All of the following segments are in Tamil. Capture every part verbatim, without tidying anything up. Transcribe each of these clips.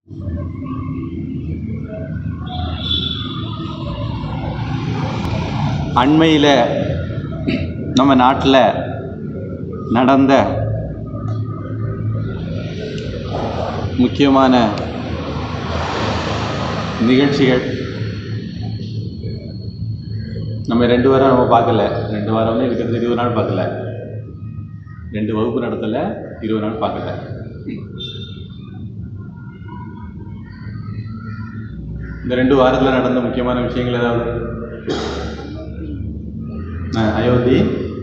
அண்மையில் நம்ம நாட்டில் நடந்த முக்கியமான நிகழ்ச்சிகள் நம்ம ரெண்டு வாரம் நம்ம பார்க்கல. ரெண்டு வாரம்னு இருக்கிறது இருபது நாள் பார்க்கல. ரெண்டு வகுப்பு நடத்தல, இருபது நாள் பார்க்கல. இந்த ரெண்டு வாரத்தில் நடந்த முக்கியமான விஷயங்கள் ஏதாவது? அயோத்தி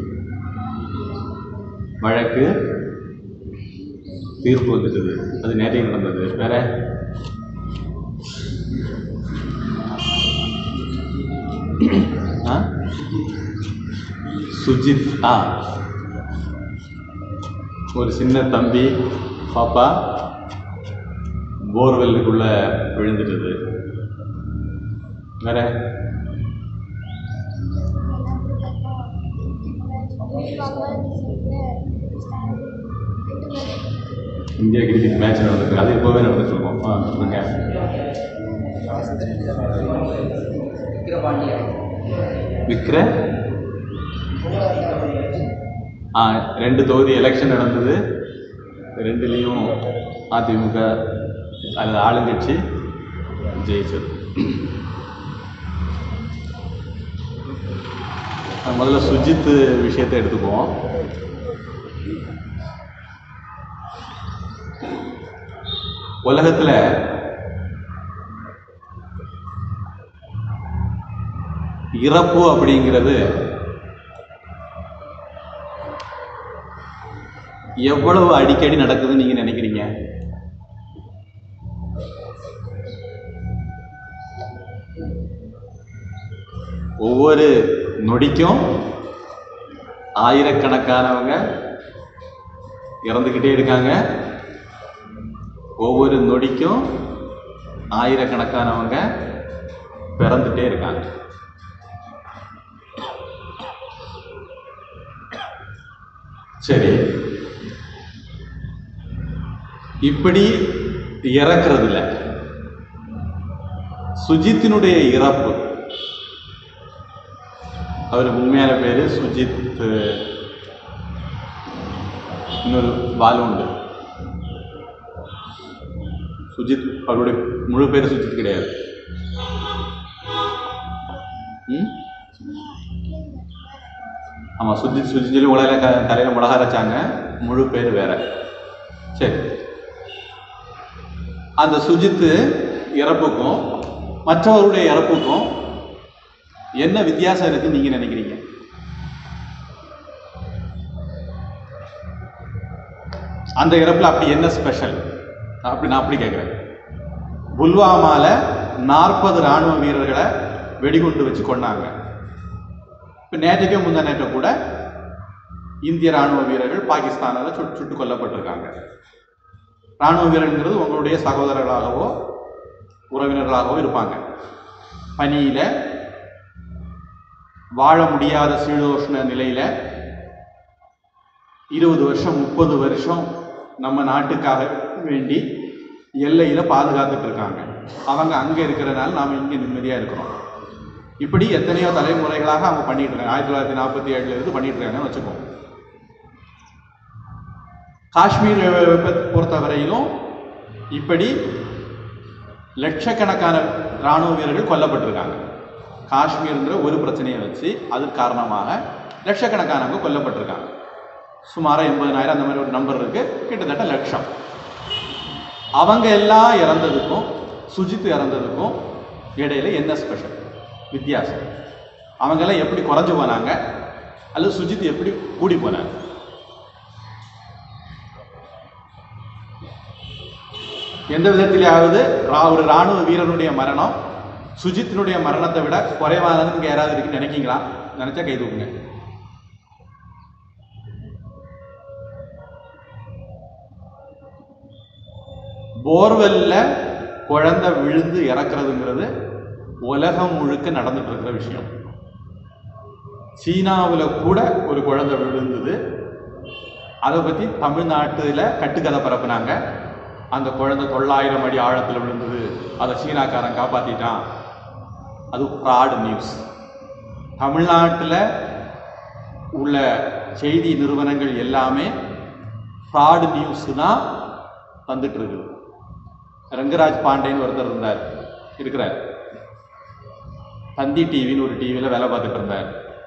வழக்கு தீர்ப்பு வந்துட்டது, அது நேற்றைக்கு நடந்தது. வேற சுஜித் ஆ ஒரு சின்ன தம்பி பாப்பா போர்வெல்லுக்குள்ள விழுந்துட்டது. வேற இந்தியா கிரிக்கெட் மேட்ச் நடந்திருக்கு, அது இப்போவே நடந்துட்டு இருக்கோம். ஆ சொல்லுங்க. விக்ர ஆ ரெண்டு தொகுதி எலெக்ஷன் நடந்தது. ரெண்டுலேயும் அதிமுக அல்லது ஆளுங்கட்சி ஜெயிச்சது. முதல்ல சுஜித் விஷயத்தை எடுத்துக்குவோம். உலகத்தில் இறப்பு அப்படிங்கிறது எவ்வளவு அடிக்கடி நடக்குதுன்னு நீங்க நினைக்கிறீங்க? ஒவ்வொரு நொடிக்கும் ஆயிரக்கணக்கானவங்க இறந்துக்கிட்டே இருக்காங்க. ஒவ்வொரு நொடிக்கும் ஆயிரக்கணக்கானவங்க பிறந்துட்டே இருக்காங்க. சரி, இப்படி இறக்குறதுல சுஜித்தினுடைய இறப்பு, அவருக்கு உண்மையான பேரு சுஜித், இன்னொரு பாலு உண்டு சுஜித், அவருடைய முழு பேரு சுஜித் கிடையாது. ஆமா, சுஜித் சுஜித் சொல்லி உலக தலையில மிளகா அரைச்சாங்க, முழு பேர் வேற. சரி, அந்த சுஜித் இறப்புக்கும் மற்றவருடைய இறப்புக்கும் என்ன வித்தியாசம் இருக்குன்னு நீங்க நினைக்கிறீங்க? அந்த இறப்புல அப்படி என்ன ஸ்பெஷல் அப்படி நான் அப்படி கேட்கிறேன். புல்வாமால நாற்பது ராணுவ வீரர்களை வெடிகுண்டு வச்சு கொண்டாங்க. இப்போ நேற்றுக்கே முந்தா நேற்று கூட இந்திய ராணுவ வீரர்கள் பாகிஸ்தானில் சுட்டு சுட்டு கொல்லப்பட்டிருக்காங்க. ராணுவ வீரர்கள்ங்கிறது உங்களுடைய சகோதரர்களாகவோ உறவினர்களாகவோ இருப்பாங்க. பனியில் வாழ முடியாத சீதோஷ்ண நிலையில் இருபது வருஷம் முப்பது வருஷம் நம்ம நாட்டுக்காக வேண்டி எல்லையில் பாதுகாத்துட்டு இருக்காங்க. அவங்க அங்கே இருக்கிறனால நாம் இங்கே நிம்மதியாக இருக்கிறோம். இப்படி எத்தனையோ தலைமுறைகளாக அவங்க பண்ணிட்டு இருக்காங்க. ஆயிரத்தி தொள்ளாயிரத்தி நாற்பத்தி ஏழுல இருந்து பண்ணிட்டு இருக்காங்கன்னு வச்சுக்கோங்க. காஷ்மீர் பொறுத்தவரையிலும் இப்படி லட்சக்கணக்கான இராணுவ வீரர்கள் கொல்லப்பட்டிருக்காங்க. காஷ்மீர்ங்கிற ஒரு பிரச்சனையை வச்சு அது காரணமாக லட்சக்கணக்கானவங்க கொல்லப்பட்டிருக்காங்க. சுமார் எண்பதனாயிரம் அந்த மாதிரி ஒரு நம்பர் இருக்கு, கிட்டத்தட்ட லட்சம். அவங்க எல்லாம் இறந்ததுக்கும் சுஜித் இறந்ததுக்கும் இடையில என்ன ஸ்பெஷல் வித்தியாசம்? அவங்கெல்லாம் எப்படி குறைஞ்சு போனாங்க அல்லது சுஜித் எப்படி கூடி போனாங்க? எந்த விதத்திலேயாவது ஒரு ராணுவ வீரனுடைய மரணம் சுஜித்தினுடைய மரணத்தை விட குறைவானதுன்னு யாராவது இருக்குன்னு நினைக்கீங்களா? நினைச்சா கை தூக்குங்க. போர்வெல்ல குழந்தை விழுந்து இறக்குறதுங்கிறது உலகம் முழுக்க நடந்துட்டு இருக்கிற விஷயம். சீனாவில் கூட ஒரு குழந்தை விழுந்தது. அதை பற்றி தமிழ்நாட்டில் கட்டுக்கதை பரப்புனாங்க. அந்த குழந்தை தொள்ளாயிரம் அடி ஆழத்தில் விழுந்தது, அதை சீனாக்காரன் காப்பாற்றிட்டான். அது ஃப்ராட் நியூஸ். தமிழ்நாட்டில் உள்ள செய்தி நிறுவனங்கள் எல்லாமே ஃப்ராட் நியூஸ் தான் வந்துட்டு இருக்குது. ரங்கராஜ் பாண்டேன்னு ஒருத்தர் இருந்தார், இருக்கிறார். தந்தி டிவின்னு ஒரு டிவியில் வேலை பார்த்துட்டு இருந்தார்.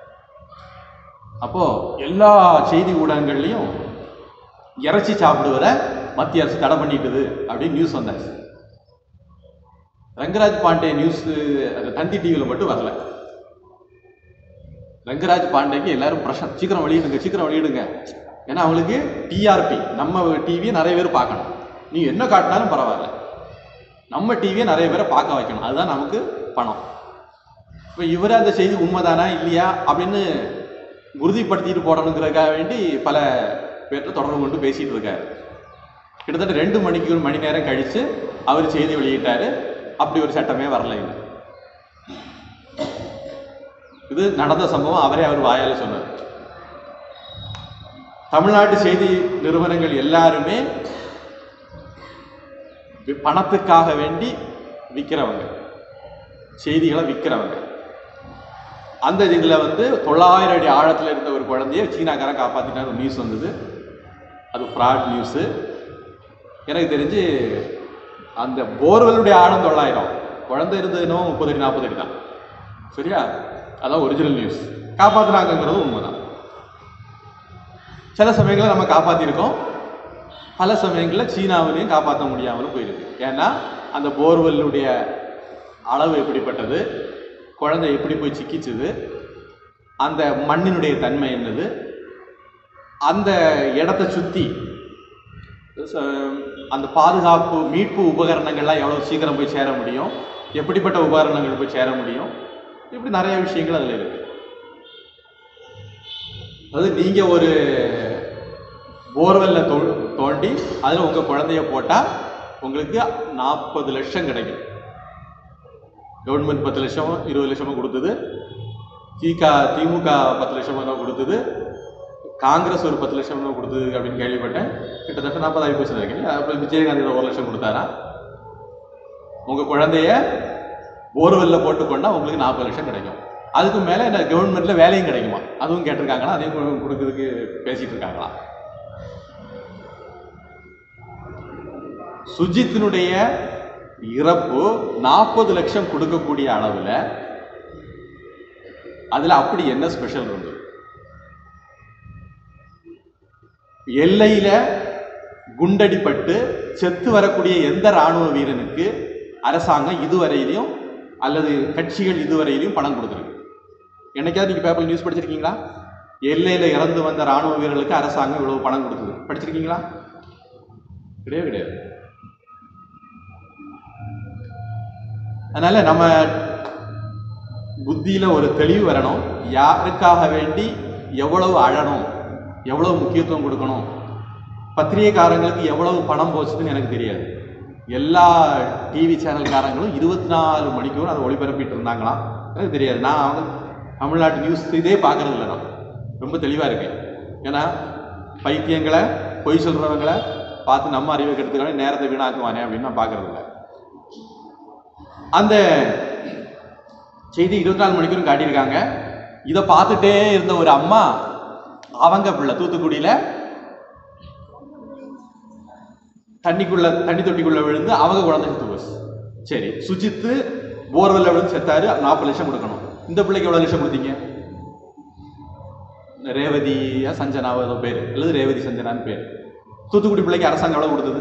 அப்போது எல்லா செய்தி ஊடகங்கள்லையும் இறைச்சி சாப்பிடுவதை மத்திய அரசு தடை பண்ணிட்டுது அப்படின்னு நியூஸ் வந்தாச்சு. ரங்கராஜ் பாண்டே நியூஸ் அந்த தந்தி டிவியில் மட்டும் வரல. ரங்கராஜ் பாண்டேக்கு எல்லாரும் பிரஷர், சீக்கிரம் வெளியிடுங்க சீக்கிரம் வெளியிடுங்க. ஏன்னா அவங்களுக்கு டிஆர்பி, நம்ம டிவியை நிறைய பேர் பார்க்கணும். நீ என்ன காட்டினாலும் பரவாயில்ல, நம்ம டிவியை நிறைய பேரை பார்க்க வைக்கணும், அதுதான் நமக்கு பணம். இப்போ இவரே அந்த செய்தி உண்மைதானா இல்லையா அப்படின்னு உறுதிப்படுத்திட்டு போடணுங்கிறதுக்காக வேண்டி பல பேர்கிட்ட தொடர்பு கொண்டு பேசிகிட்டு இருக்காரு. கிட்டத்தட்ட ரெண்டு மணிக்கு ஒரு மணி நேரம் கழித்து அவர் செய்தி வெளியிட்டார். அப்படி ஒரு சட்டமே வரல. இது இது நடந்த சம்பவம், அவரே அவர் வாயால் சொன்னார். தமிழ்நாட்டு செய்தி நிறுவனங்கள் எல்லாருமே பணத்துக்காக வேண்டி விற்கிறவங்க, செய்திகளை விற்கிறவங்க. அந்த இதில் வந்து தொள்ளாயிரம் அடி ஆழத்தில் இருந்த ஒரு குழந்தைய சீனாக்காரன் காப்பாற்றினா ஒரு நியூஸ் வந்தது. அது ஃப்ராட் நியூஸு. எனக்கு தெரிஞ்சு அந்த போர்வெல்லுடைய ஆழம் தொள்ளாயிரம், குழந்தை இருந்ததுனோ முப்பது அடி நாற்பது அடி தான். சரியா? அதான் ஒரிஜினல் நியூஸ். காப்பாற்றினாங்கிறது உண்மைதான். சில சமயங்களில் நம்ம காப்பாற்றிருக்கோம், பல சமயங்களில் சீனாவிலையும் காப்பாற்ற முடியாமலும் போயிருக்கு. ஏன்னா அந்த போர்வெல்லுடைய அளவு எப்படிப்பட்டது, குழந்தை எப்படி போய் சிக்கிச்சுது, அந்த மண்ணினுடைய தன்மை என்னது, அந்த இடத்தை சுற்றி அந்த பாதுகாப்பு மீட்பு உபகரணங்கள்லாம் எவ்வளோ சீக்கிரம் போய் சேர முடியும், எப்படிப்பட்ட உபகரணங்கள் போய் சேர முடியும், இப்படி நிறைய விஷயங்கள் அதில் இருக்கு. அதாவது நீங்கள் ஒரு போர்வெல்ல தோ தோண்டி அதில் உங்கள் குழந்தைய போட்டால் உங்களுக்கு நாற்பது லட்சம் கிடைக்கும். கவர்மெண்ட் பத்து லட்சம் இருபது லட்சமாக கொடுத்தது, திக திமுக பத்து லட்சமாக தான் கொடுத்தது, காங்கிரஸ் ஒரு பத்து லட்சம் தான் கொடுத்தது அப்படின்னு கேள்விப்பட்டேன். கிட்டத்தட்ட நாற்பதாயிரம் பர்சன்ட் இருக்கு. அப்புறம் விஜயகாந்த் ஒரு லட்சம் கொடுத்தாரா? உங்கள் குழந்தைய போர்வெல்ல போட்டுக்கொண்டா உங்களுக்கு நாற்பது லட்சம் கிடைக்கும். அதுக்கு மேலே இந்த கவர்மெண்ட்டில் வேலையும் கிடைக்குமா அதுவும் கேட்டிருக்காங்களா, அதையும் கொடுக்கறதுக்கு பேசிகிட்டு இருக்காங்களா? சுஜித்தினுடைய இறப்பு நாற்பது லட்சம் கொடுக்கக்கூடிய அளவில் அதில் அப்படி என்ன ஸ்பெஷல் இருந்தது? எல்லையில் குண்டடிப்பட்டு செத்து வரக்கூடிய எந்த இராணுவ வீரனுக்கு அரசாங்கம் இதுவரையிலையும் அல்லது கட்சிகள் இதுவரையிலையும் பணம் கொடுத்துருக்கு? என்னைக்காவது நீங்கள் பேப்பர் நியூஸ் படிச்சிருக்கீங்களா? எல்லையில் இறந்து வந்த இராணுவ வீரர்களுக்கு அரசாங்கம் இவ்வளவு பணம் கொடுத்தது படிச்சிருக்கீங்களா? கிடையவே கிடையாது. அதனால நம்ம புத்தியில ஒரு தெளிவு வரணும். யாருக்காக வேண்டி எவ்வளவு அழணும், எவ்வளவு முக்கியத்துவம் கொடுக்கணும், பத்திரிகைக்காரங்களுக்கு எவ்வளவு பணம் போச்சுன்னு எனக்கு தெரியாது. எல்லா டிவி சேனல்காரங்களும் இருபத்தி நாலு மணிக்கூர் அதை ஒளிபரப்பிட்டு இருந்தாங்களாம், எனக்கு தெரியாது. நான் அவங்க தமிழ்நாட்டு நியூஸ் இதே பார்க்கறது இல்லை. நான் ரொம்ப தெளிவாக இருக்கேன். ஏன்னா பைத்தியங்களை பொய் சொல்கிறவங்களை பார்த்து நம்ம அறிவை கெடுத்துக்கான நேரத்தை வீணாக்குவானே அப்படின்னு நான் பார்க்கறது இல்லை. அந்த செய்தி இருபத்தி நாலு மணிக்கூரும் காட்டியிருக்காங்க. இதை பார்த்துட்டே இருந்த ஒரு அம்மா, அவங்க பிள்ளை தூத்துக்குடியில் தண்ணிக்குள்ள தண்ணி தொட்டிக்குள்ள விழுந்து அவங்க குழந்தை செத்து போச்சு. சரி, சுஜித்து போர்வெல்ல விழுந்து செத்தாரு, நாற்பது லட்சம் கொடுக்கணும். இந்த பிள்ளைக்கு எவ்வளவு லட்சம் கொடுத்தீங்க? ரேவதியா சஞ்சனாவோ ஏதோ பேர், அல்லது ரேவதி சஞ்சனான்னு பேர். தூத்துக்குடி பிள்ளைக்கு அரசாங்கம் எவ்வளவு கொடுத்தது?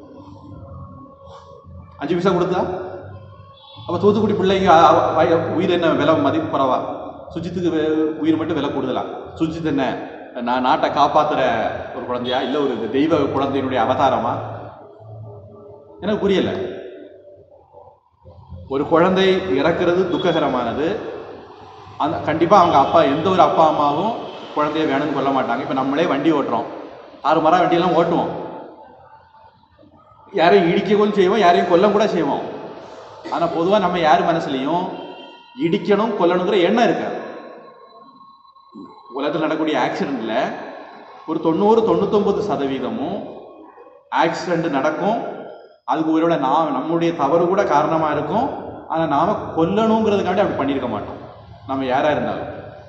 அஞ்சு பைசா கொடுத்தா? அப்ப தூத்துக்குடி பிள்ளைங்க உயிர் என்ன விலை மதிப்பு பரவா? சுஜித்துக்கு உயிர் மட்டும் விலை கூடுதலா? சுஜித் என்ன நான் நாட்டை காப்பாத்துற ஒரு குழந்தையா, இல்ல ஒரு தெய்வ குழந்தையினுடைய அவதாரமா? எனக்கு புரியல. ஒரு குழந்தை இறக்குறது துக்ககரமானது. அந்த கண்டிப்பா அவங்க அப்பா, எந்த ஒரு அப்பா அம்மாவும் குழந்தைய வேணும்னு கொல்ல மாட்டாங்க. இப்ப நம்மளே வண்டி ஓட்டுறோம், ஆறு மரம் வண்டியெல்லாம் ஓட்டுவோம், யாரையும் இடிக்கவும் செய்வோம், யாரையும் கொல்ல கூட செய்வோம். ஆனா பொதுவா நம்ம யார் மனசுலையும் இடிக்கணும் கொல்லணுங்கிற எண்ணம் இருக்கு. உலகத்தில் நடக்கக்கூடிய ஆக்சிடென்ட்ல ஒரு தொண்ணூறு தொண்ணூத்தொன்பது சதவீதமும் ஆக்சிடென்ட் நடக்கும், அதுக்கு ஒருவேளை நாம் நம்முடைய தவறு கூட காரணமாக இருக்கும். ஆனால் நாம் கொல்லணுங்கிறதுக்காண்டி அப்படி பண்ணியிருக்க மாட்டோம், நம்ம யாராக இருந்தாலும்.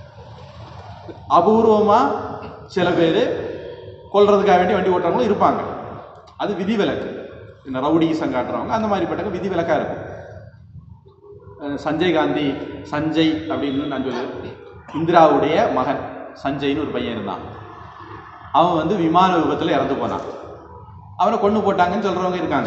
அபூர்வமாக சில பேர் கொல்றதுக்காக வேண்டி வண்டி ஓட்டுறவங்களும் இருப்பாங்க, அது விதிவிலக்கு. இந்த ரவுடி சங்காட்டுறவங்க அந்த மாதிரி பட்டங்க விதிவிலக்காக இருக்கும். சஞ்சய் காந்தி, சஞ்சய் அப்படின்னு நான் சொல்லி, இந்திராவுடைய மகன் சஞ்சய்னு ஒரு பையன் இருந்தான். அவன் வந்து விமான விபத்தில் இறந்து போனான். அவனை கொண்டு போட்டாங்கன்னு சொல்றவங்க இருக்காங்க.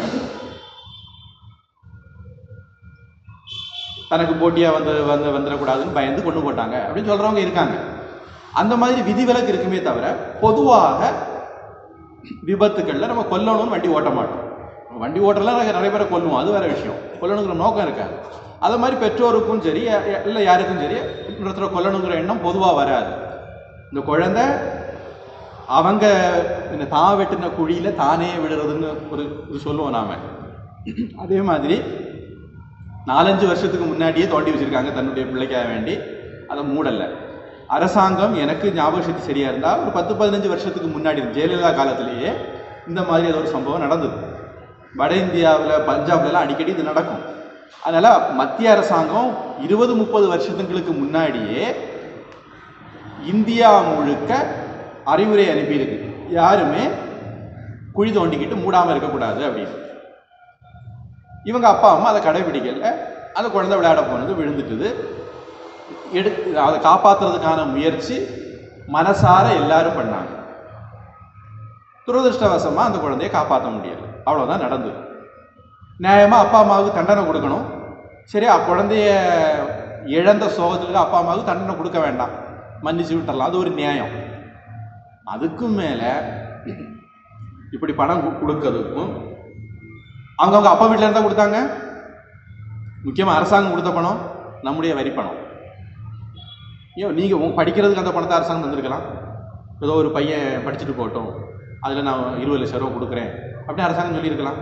தனக்கு போட்டியா வந்து வந்து வந்துடக்கூடாதுன்னு பயந்து கொண்டு போட்டாங்க அப்படின்னு சொல்றவங்க இருக்காங்க. அந்த மாதிரி விதிவிலக்கு இருக்குமே தவிர பொதுவாக விபத்துக்கள்ல நம்ம கொல்லணும்னு வண்டி ஓட்ட மாட்டோம். வண்டி ஓட்டலாம் நிறைய பேரை கொல்லுவோம், அது வேற விஷயம். கொல்லணுங்கிற நோக்கம் இருக்காது. அது மாதிரி பெற்றோருக்கும் சரி இல்லை யாருக்கும் சரி இன்னொருத்தர கொல்லணுங்கிற எண்ணம் பொதுவாக வராது. இந்த குழந்தை அவங்க இந்த தான் வெட்டின குழியில தானே விடுறதுன்னு ஒரு இது சொல்லுவோம் நாம. அதே மாதிரி நாலஞ்சு வருஷத்துக்கு முன்னாடியே தோண்டி வச்சிருக்காங்க தன்னுடைய பிள்ளைக்காக வேண்டி, அதை மூடல. அரசாங்கம் எனக்கு ஞாபக சக்தி சரியா இருந்தால் ஒரு பத்து பதினஞ்சு வருஷத்துக்கு முன்னாடி ஜெயலலிதா காலத்திலேயே இந்த மாதிரி ஏதோ ஒரு சம்பவம் நடந்தது. வட இந்தியாவில் பஞ்சாப்லாம் அடிக்கடி இது நடக்கும். அதனால மத்திய அரசாங்கம் இருபது முப்பது வருஷத்துங்களுக்கு முன்னாடியே இந்தியா முழுக்க அறிவுரை அனுப்பியிருக்கு, யாருமே குழி தோண்டிக்கிட்டு மூடாமல் இருக்கக்கூடாது அப்படின்னு. இவங்க அப்பா அம்மா அதை கடைபிடிக்கல. அந்த குழந்தை விளையாட போனது விழுந்துட்டுது. எடு அதை காப்பாற்றுறதுக்கான முயற்சி மனசார எல்லாரும் பண்ணாங்க. துரதிருஷ்டவசமாக அந்த குழந்தைய காப்பாற்ற முடியலை, அவ்வளோதான் நடந்தது. நியாயமாக அப்பா அம்மாவுக்கு தண்டனை கொடுக்கணும். சரி, குழந்தைய இழந்த சோகத்துக்கு அப்பா அம்மாவுக்கு தண்டனை கொடுக்க வேண்டாம், மன்னிச்சு விட்டுறலாம், அது ஒரு நியாயம். அதுக்கும் மேலே இப்படி பணம் கொடுக்கறதுக்கும் அவங்கவுங்க அப்பா வீட்டில் இருந்தால் கொடுத்தாங்க. முக்கியமாக அரசாங்கம் கொடுத்த பணம் நம்முடைய வரி பணம். ஏன் நீங்கள் உங்க படிக்கிறதுக்கு அந்த பணத்தை அரசாங்கம் தந்திருக்கலாம். ஏதோ ஒரு பையன் படிச்சுட்டு போட்டோம், அதில் நான் இருபது லட்சம் ரூபா கொடுக்குறேன் அப்படின்னு அரசாங்கம் சொல்லியிருக்கலாம்.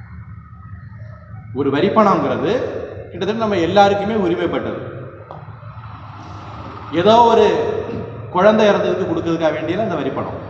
ஒரு வரி பணங்கிறது கிட்டத்தட்ட நம்ம எல்லாருக்குமே உரிமைப்பட்டது. ஏதோ ஒரு குழந்தை இறந்ததுக்கு கொடுக்கறதுக்காக வேண்டியது அந்த வரி பணம்.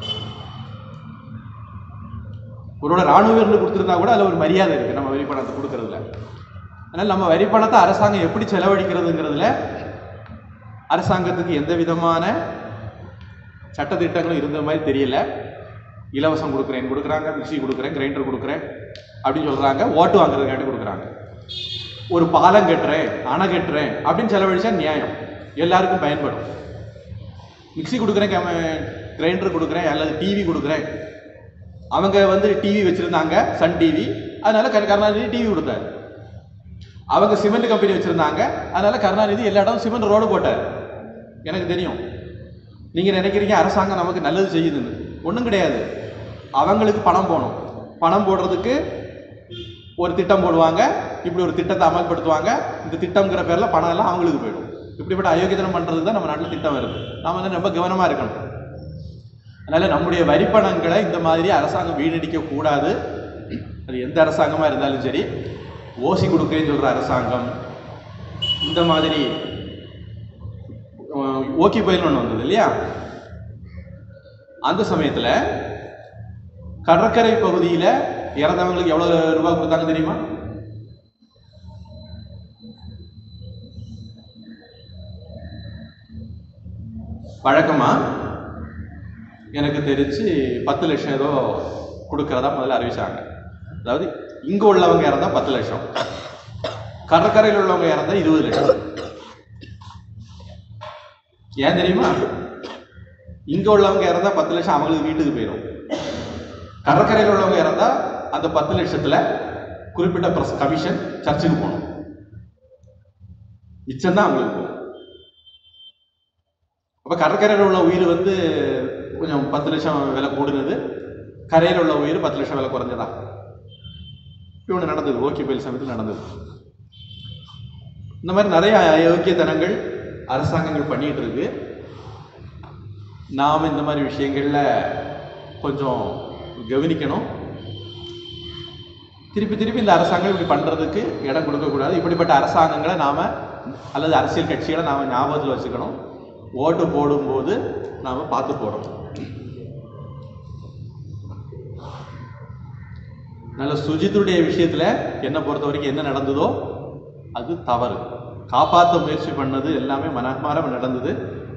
ஒருவோட ராணுவ வீரர்கள் கொடுத்துருந்தா கூட அதில் ஒரு மரியாதை இருக்குது நம்ம வரி பணத்தை கொடுக்கறதுல. அதனால் நம்ம வரி பணத்தை அரசாங்கம் எப்படி செலவழிக்கிறதுங்கிறதுல அரசாங்கத்துக்கு எந்த விதமான சட்டத்திட்டங்களும் இருந்த மாதிரி தெரியல. இலவசம் கொடுக்குறேன் கொடுக்குறாங்க, மிக்சி கொடுக்குறேன், கிரைண்டர் கொடுக்குறேன் அப்படின்னு சொல்கிறாங்க, ஓட்டு வாங்குறதுக்காண்டி கொடுக்குறாங்க. ஒரு பாலம் கட்டுறேன், அணை கட்டுறேன் அப்படின்னு செலவழிச்சா நியாயம், எல்லாருக்கும் பயன்படும். மிக்சி கொடுக்குறேன், கிரைண்டர் கொடுக்குறேன், அல்லது டிவி கொடுக்குறேன். அவங்க வந்து டிவி வச்சுருந்தாங்க, சன் டிவி, அதனால கருணாநிதி டிவி கொடுத்தாரு. அவங்க சிமெண்ட் கம்பெனி வச்சுருந்தாங்க, அதனால கருணாநிதி எல்லா இடமும் சிமெண்ட் ரோடு போட்டார். எனக்கு தெரியும். நீங்கள் நினைக்கிறீங்க அரசாங்கம் நமக்கு நல்லது செய்யுதுன்னு, ஒன்றும் கிடையாது. அவங்களுக்கு பணம் போகணும், பணம் போடுறதுக்கு ஒரு திட்டம் போடுவாங்க, இப்படி ஒரு திட்டத்தை அமல்படுத்துவாங்க. இந்த திட்டம்ங்கிற பேரில் பணம் எல்லாம் அவங்களுக்கு போயிடும். இப்படிப்பட்ட அயோக்கியத்தனம் பண்ணுறதுக்கு தான் நம்ம நாட்டில் திட்டம் வருது. நாம் வந்து ரொம்ப கவனமாக இருக்கணும். அதனால் நம்முடைய வரிப்பணங்களை இந்த மாதிரி அரசாங்கம் வீணடிக்க கூடாது. அது எந்த அரசாங்கமாக இருந்தாலும் சரி. ஓசி கொடுக்குறேன்னு சொல்கிற அரசாங்கம், இந்த மாதிரி ஓகி பயில் ஒன்று வந்தது இல்லையா, அந்த சமயத்தில் கடற்கரை பகுதியில் இறந்தவங்களுக்கு எவ்வளோ ரூபா கொடுத்தாங்க தெரியுமா? வழக்கமாக எனக்கு தெரிஞ்சு பத்து லட்சம் ஏதோ கொடுக்கறதா முதல்ல அறிவிச்சாங்க. அதாவது இங்கே உள்ளவங்க இறந்தா பத்து லட்சம், கடற்கரையில் உள்ளவங்க இறந்தா இருபது லட்சம். ஏன் தெரியுமா? இங்கே உள்ளவங்க இறந்தா பத்து லட்சம் அவங்களுக்கு வீட்டுக்கு போயிடும். கடற்கரையில் உள்ளவங்க இறந்தா அந்த பத்து லட்சத்தில் குறிப்பிட்ட பிரஸ் கமிஷன் சர்ச்சுக்கு போகணும், மிச்சம்தான் அவங்களுக்கு போகும். அப்போ கடற்கரையில் உள்ள உயிர் வந்து கொஞ்சம் பத்து லட்சம் விலை கூடுனது, கரையில் உள்ள உயிர் பத்து லட்சம் விலை குறைஞ்சதா? இவனு நடந்தது, ஓகே பயில் சமயத்தில் நடந்தது. இந்த மாதிரி நிறைய அயோக்கியத்தனங்கள் அரசாங்கங்கள் பண்ணிட்டு இருக்கு. நாம் இந்த மாதிரி விஷயங்கள்ல கொஞ்சம் கவனிக்கணும். திருப்பி திருப்பி இந்த அரசாங்கம் இப்படி பண்றதுக்கு இடம் கொடுக்கக்கூடாது. இப்படிப்பட்ட அரசாங்கங்களை நாம அல்லது அரசியல் கட்சிகளை நாம ஞாபகத்தில் வச்சுக்கணும். ஓட்டு போடும்போது நாம பார்த்து போடணும். நல்ல சுஜித்துடைய விஷயத்தில் என்னை பொறுத்த வரைக்கும் என்ன நடந்ததோ அது தவறு. காப்பாற்ற முயற்சி பண்ணது எல்லாமே மனமார நடந்தது.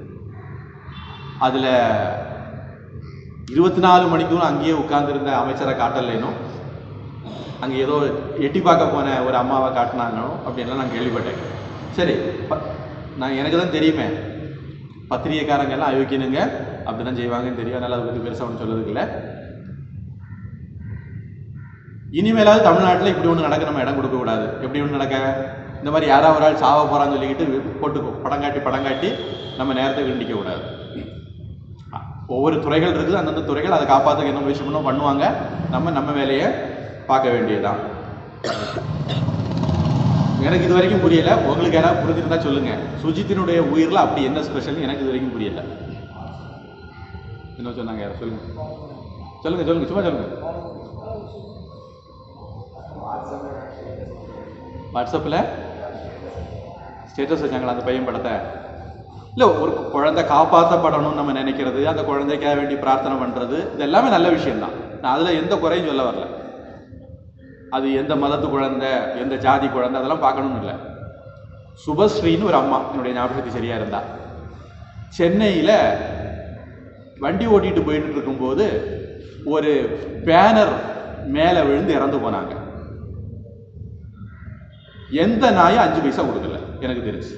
அதில் இருபத்தி நாலு மணிக்கும் அங்கேயே உட்கார்ந்துருந்த அமைச்சரை காட்டலைனோ, அங்கே ஏதோ எட்டி பார்க்க போன ஒரு அம்மாவை காட்டினாங்கனோ அப்படின்லாம் நான் கேள்விப்பட்டேன். சரி, நான் எனக்கு தான் தெரியுமே, பத்திரிகைக்காரங்கெல்லாம் அயோக்கியனுங்க அப்படி தான் செய்வாங்கன்னு தெரியும். அதனால் அதை பற்றி பெருசாக ஒன்று சொல்லுறதுக்கு இல்லை. இனிமேலாவது தமிழ்நாட்டில் இப்படி ஒன்று நடக்க நம்ம இடம் கொடுக்கக்கூடாது. எப்படி ஒன்று நடக்க, இந்த மாதிரி யாராவது ஒரு ஆள் சாவ போகிறான்னு சொல்லிக்கிட்டு போட்டு படம் காட்டி படம் காட்டி நம்ம நேரத்தை கண்டிக்க கூடாது. ஒவ்வொரு துறைகள் இருக்குது, அந்தந்த துறைகள் அதை காப்பாற்ற என்ன முயற்சி பண்ணோம் பண்ணுவாங்க. நம்ம நம்ம வேலையை பார்க்க வேண்டியதுதான். எனக்கு இது வரைக்கும் புரியல. உங்களுக்கு யாராவது புரிஞ்சிருந்தா சொல்லுங்க. சுஜித்தினுடைய உயிரில் அப்படி என்ன ஸ்பெஷல் எனக்கு இது வரைக்கும் புரியல. என்ன சொன்னாங்க யாரும் சொல்லுங்க சொல்லுங்க சொல்லுங்க சும்மா சொல்லுங்க. வாட்ஸ்அப்பில் ஸ்டேட்டஸ் வச்சாங்களா அந்த பையன் படத்தை? இல்லை, ஒரு குழந்தை காப்பாற்றப்படணும்னு நம்ம நினைக்கிறது, அந்த குழந்தைக்காக வேண்டி பிரார்த்தனை பண்ணுறது, இது எல்லாமே நல்ல விஷயம்தான். நான் அதில் எந்த குறையும் சொல்ல வரல. அது எந்த மதத்து குழந்தை, எந்த ஜாதி குழந்தை, அதெல்லாம் பார்க்கணும்னு இல்லை. சுபஸ்ரீன்னு ஒரு அம்மா, என்னுடைய ஞாபகத்தை சரியாக இருந்தா, சென்னையில் வண்டி ஓட்டிகிட்டு போயிட்டு இருக்கும்போது ஒரு பேனர் மேலே விழுந்து இறந்து போனாங்க. எந்த நாயும் அஞ்சு பைசா கொடுக்கல எனக்கு தெரிஞ்சு.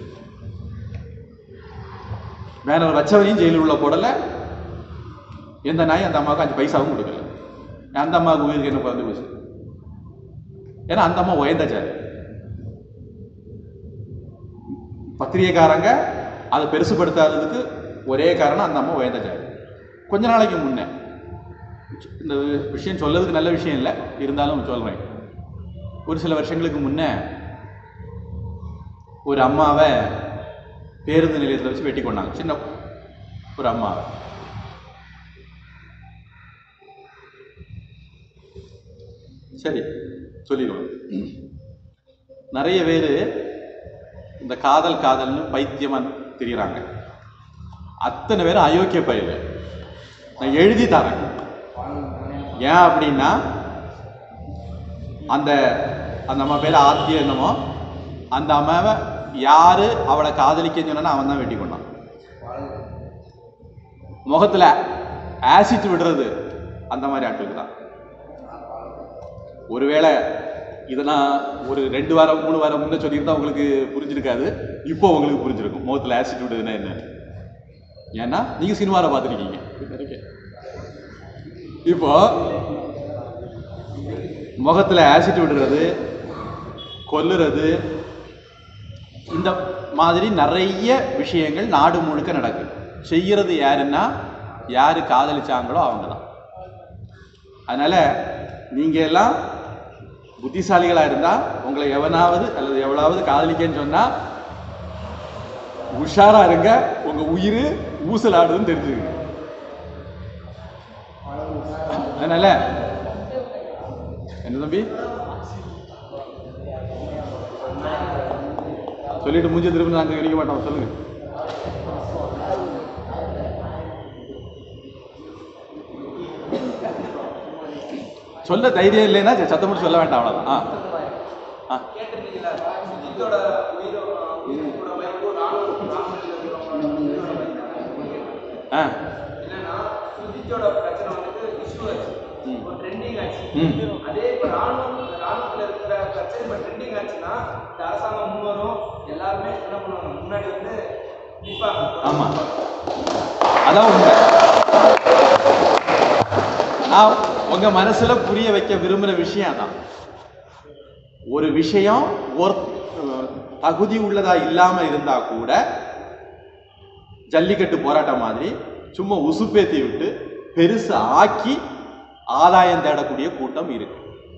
பேனர் வச்சவனையும் ஜெயிலில் உள்ள போடல, எந்த நாயும் அந்த அம்மாவுக்கு அஞ்சு பைசாவும் கொடுக்கல. அந்த அம்மாவுக்கு உயிருக்கு என்ன குறைஞ்சு போச்சு? ஏன்னா அந்த அம்மா உயர்ந்த ஜாதி. பத்திரிகைக்காரங்க அதை பெருசுபடுத்தாததுக்கு ஒரே காரணம் அந்த அம்மா உயர்ந்த ஜாதி. கொஞ்ச நாளைக்கு முன்னே, இந்த விஷயம் சொல்லதுக்கு நல்ல விஷயம் இல்லை, இருந்தாலும் சொல்றேன். ஒரு சில வருஷங்களுக்கு முன்னே ஒரு அம்மாவை பேருந்து நிலையத்தில் வச்சு வெட்டி கொண்டாங்க. சின்ன ஒரு அம்மாவை. சரி சொல்லிடுவோம். நிறைய பேர் இந்த காதல் காதல்னு பைத்தியமா திரிகிறாங்க. அத்தனை பேரும் அயோக்கிய பயில. நான் எழுதி தரேன். ஏன் அப்படின்னா, அந்த அந்த அம்மா பேர் ஆத்தியம் என்னமோ, அந்த அம்மாவை யாரு அவளை காதலிக்கன்னு சொன்னா அவன் தான் வெட்டி கொண்டான். முகத்துல ஆசிட் விடுறது அந்த மாதிரி ஆட்களுக்கு தான். ஒருவேளை இதை நான் ஒரு ரெண்டு வாரம் மூணு வாரம் முன்னே சொல்லியிருந்தா உங்களுக்கு புரிஞ்சிருக்காது. இப்போ உங்களுக்கு புரிஞ்சிருக்கும் முகத்தில் ஆசிட் விடுதுன்னா என்ன. ஏன்னா நீங்க சினிமாவில் பார்த்துருக்கீங்க. இப்போ முகத்தில் ஆசிட் விடுறது, கொல்லுறது, இந்த மாதிரி நிறைய விஷயங்கள் நாடு முழுக்க நடக்குது. செய்யறது யாருன்னா யாரு காதலிச்சாங்களோ அவங்க தான். அதனால நீங்க எல்லாம் புத்திசாலிகளா இருந்தா, உங்களை எவனாவது அல்லது எவ்வளவு காதலிக்கன்னு சொன்னா உஷாரா இருங்க. உங்க உயிர் ஊசலாடுதுன்னு தெரிஞ்சுங்க. அதனால என்ன தம்பி சொல்லிட்டு மூஞ்சி திரும்ப நாங்க கிடைக்க மாட்டோம். சொல்லுங்க. சொல்ல தைரியம் இல்லைன்னா சத்தம் மட்டும் சொல்ல வேண்டாம், அவ்வளவுதான். ஆமா, அதான் உண்மை. நான் உங்க மனசுல புரிய வைக்க விரும்புற விஷயம் தான். ஒரு விஷயம் ஒரு தகுதி உள்ளதா இல்லாம இருந்தா கூட ஜல்லிக்கட்டு போராட்டம் மாதிரி சும்மா உசுப்பேத்தி விட்டு பெருசு ஆக்கி ஆதாயம் தேடக்கூடிய கூட்டம் இருக்கு.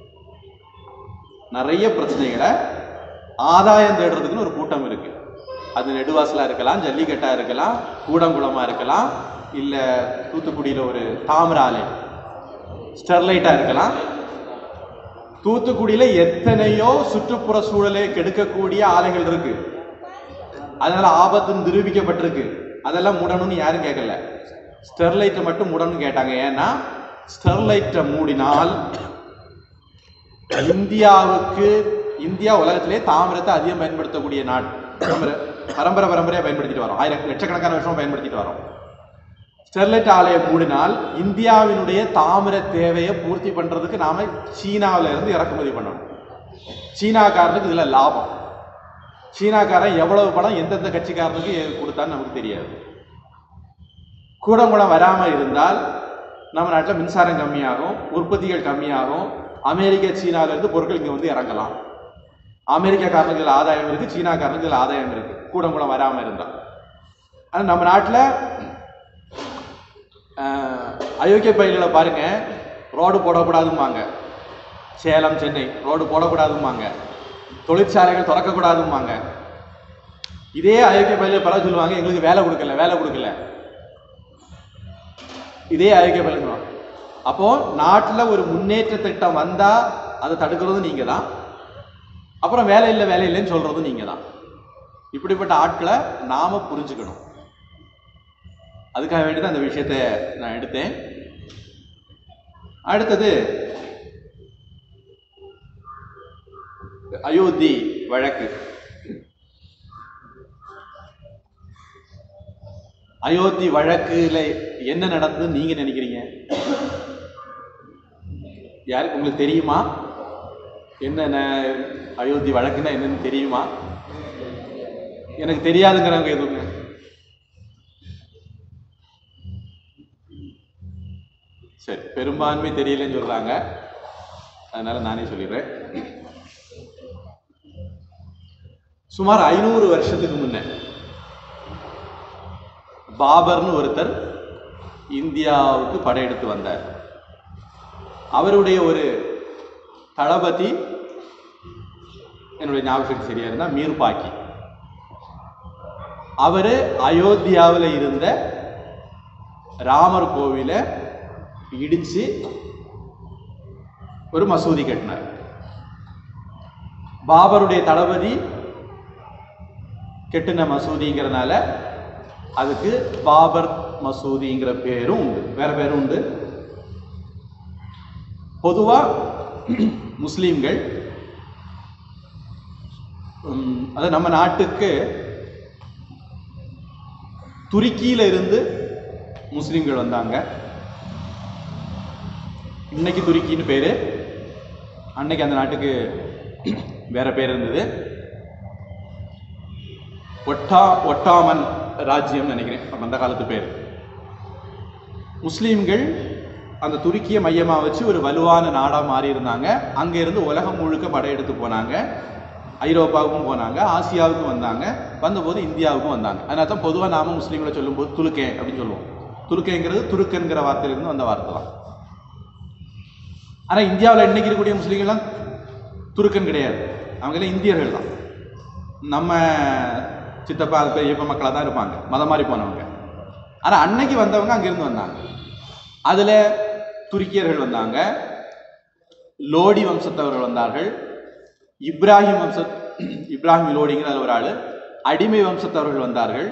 நிறைய பிரச்சனைகளை ஆதாயம் தேடுறதுக்குன்னு ஒரு கூட்டம் இருக்கு. அது நெடுவாசலா இருக்கலாம், ஜல்லிக்கட்டா இருக்கலாம், கூடங்குளமா இருக்கலாம், இல்ல தூத்துக்குடியில ஒரு தாமிராலை ஸ்டெர்லைட்டா இருக்கலாம். தூத்துக்குடியில எத்தனையோ சுற்றுப்புற சூழலை கெடுக்கக்கூடிய ஆலைகள் இருக்கு. அதனால ஆபத்து நிரூபிக்கப்பட்டிருக்கு. அதெல்லாம் மூடணும்னு யாரும் கேட்கல. ஸ்டெர்லைட்டை மட்டும் மூடணும்னு கேட்டாங்க. ஏன்னா ஸ்டெர்லைட்டை மூடினால் இந்தியாவுக்கு இந்தியா உலகத்திலே தாமிரத்தை அதிகம் பயன்படுத்தக்கூடிய நாடு. பரம்பரை பரம்பரையாக பயன்படுத்திட்டு வரோம், ஆயிரம் லட்சக்கணக்கான வருஷம் பயன்படுத்திட்டு வரோம். ஸ்டெர்லைட் ஆலையை மூடினால் இந்தியாவினுடைய தாமிர தேவையை பூர்த்தி பண்றதுக்கு நாம சீனாவில இருந்து இறக்குமதி பண்ணணும். சீனாக்காரனுக்கு இதுல லாபம். சீனாக்காரன் எவ்வளவு பணம் எந்தெந்த கட்சிக்காரனுக்கு கொடுத்தான்னு நமக்கு தெரியாது. கூடங்குளம் வராம இருந்தால் நம்ம நாட்டில் மின்சாரம் கம்மியாகும், உற்பத்திகள் கம்மியாகும். அமெரிக்க சீனால இருந்து பொருட்கள் இங்க வந்து இறங்கலாம். அமெரிக்காக்காரனுக்கு இதுல ஆதாயம் இருக்கு, சீனாக்காரனுக்கு இதுல ஆதாயம் இருக்கு கூடங்குளம் வராம இருந்தா. ஆனா நம்ம நாட்டில் அயோக்கிய பயிர்களை பாருங்க, ரோடு போடக்கூடாதும்பாங்க, சேலம் சென்னை ரோடு போடக்கூடாதும்பாங்க, தொழிற்சாலைகள் திறக்கக்கூடாதும்பாங்க. இதே அயோக்கிய பயிர்களை பரவ சொல்லுவாங்க எங்களுக்கு வேலை கொடுக்கல வேலை கொடுக்கல இதே அயோக்கிய பயிர்கள். அப்போ நாட்டில் ஒரு முன்னேற்ற திட்டம் வந்தா அதை தடுக்கிறது நீங்க தான், அப்புறம் வேலை இல்லை வேலை இல்லைன்னு சொல்றது நீங்க தான். இப்படிப்பட்ட ஆட்களை நாம புரிஞ்சுக்கணும். அதுக்காக வேண்டிதான் அந்த விஷயத்தை நான் எடுத்தேன். அடுத்தது அயோத்தி வழக்கு. அயோத்தி வழக்குல என்ன நடந்ததுன்னு நீங்க நினைக்கிறீங்க? யாருக்கு உங்களுக்கு தெரியுமா? என்ன அயோத்தி வழக்குன்னா என்னன்னு தெரியுமா? எனக்கு தெரியாதுங்கிறவங்க எதுவுங்க? சரி, பெரும்பான்மை தெரியலன்னு சொல்றாங்க, அதனால நானே சொல்லிடுறேன். சுமார் ஐநூறு வருஷத்துக்கு முன்ன பாபர்னு ஒருத்தர் இந்தியாவுக்கு படையெடுத்து வந்தார். அவருடைய ஒரு தளபதி, என்னுடைய ஞாபகத்துக்கு சரியா இருந்தா மீர்பாக்கி. அவரு அயோத்தியாவில் இருந்த ராமர் கோவிலை இடிச்சு ஒரு மசூதி கட்டினார். பாபருடைய தளபதி கெட்டின மசூதிங்கிறதுனால அதுக்கு பாபர் மசூதிங்கிற பேரும் உண்டு, வேற பேரும் உண்டு. பொதுவா முஸ்லீம்கள், அது நம்ம நாட்டுக்கு துருக்கியில இருந்து முஸ்லீம்கள் வந்தாங்க. இன்னைக்கு துருக்கின்னு பேரு, அன்னைக்கு அந்த நாட்டுக்கு வேற பேர் இருந்தது. ஒட்டா ஒட்டாமன் ராஜ்யம் நினைக்கிறேன் அந்த காலத்து பேர். முஸ்லீம்கள் அந்த துருக்கிய மையமா வச்சு ஒரு வலுவான நாடா மாறி இருந்தாங்க. அங்க இருந்து உலகம் முழுக்க படையெடுத்து போனாங்க. ஐரோப்பாவுக்கும் போனாங்க, ஆசியாவுக்கும் வந்தாங்க, வந்தபோது இந்தியாவுக்கும் வந்தாங்க. அதனால தான் பொதுவாக நாம முஸ்லீம்களை சொல்லும் போது துலுக்கே அப்படின்னு சொல்லுவோம். துலுக்கேங்கிறது துருக்கன்கிற வார்த்தையிலிருந்து வந்த வார்த்தை தான். ஆனா இந்தியாவில் இன்னைக்கு இருக்கக்கூடிய முஸ்லீம்கள்லாம் துருக்கன் கிடையாது, அவங்கெல்லாம் இந்தியர்கள் தான். நம்ம சித்தப்பா பெரியப்பா மக்களாக தான் இருப்பாங்க, மதம் மாறி போனவங்க. ஆனா அன்னைக்கு வந்தவங்க அங்கிருந்து வந்தாங்க. அதுல துருக்கியர்கள் வந்தாங்க, லோடி வம்சத்தவர்கள் வந்தார்கள், இப்ராஹிம் வம்ச இப்ராஹிம் லோடிங்கிற ஒரு ஆளு, அடிமை வம்சத்தவர்கள் வந்தார்கள்.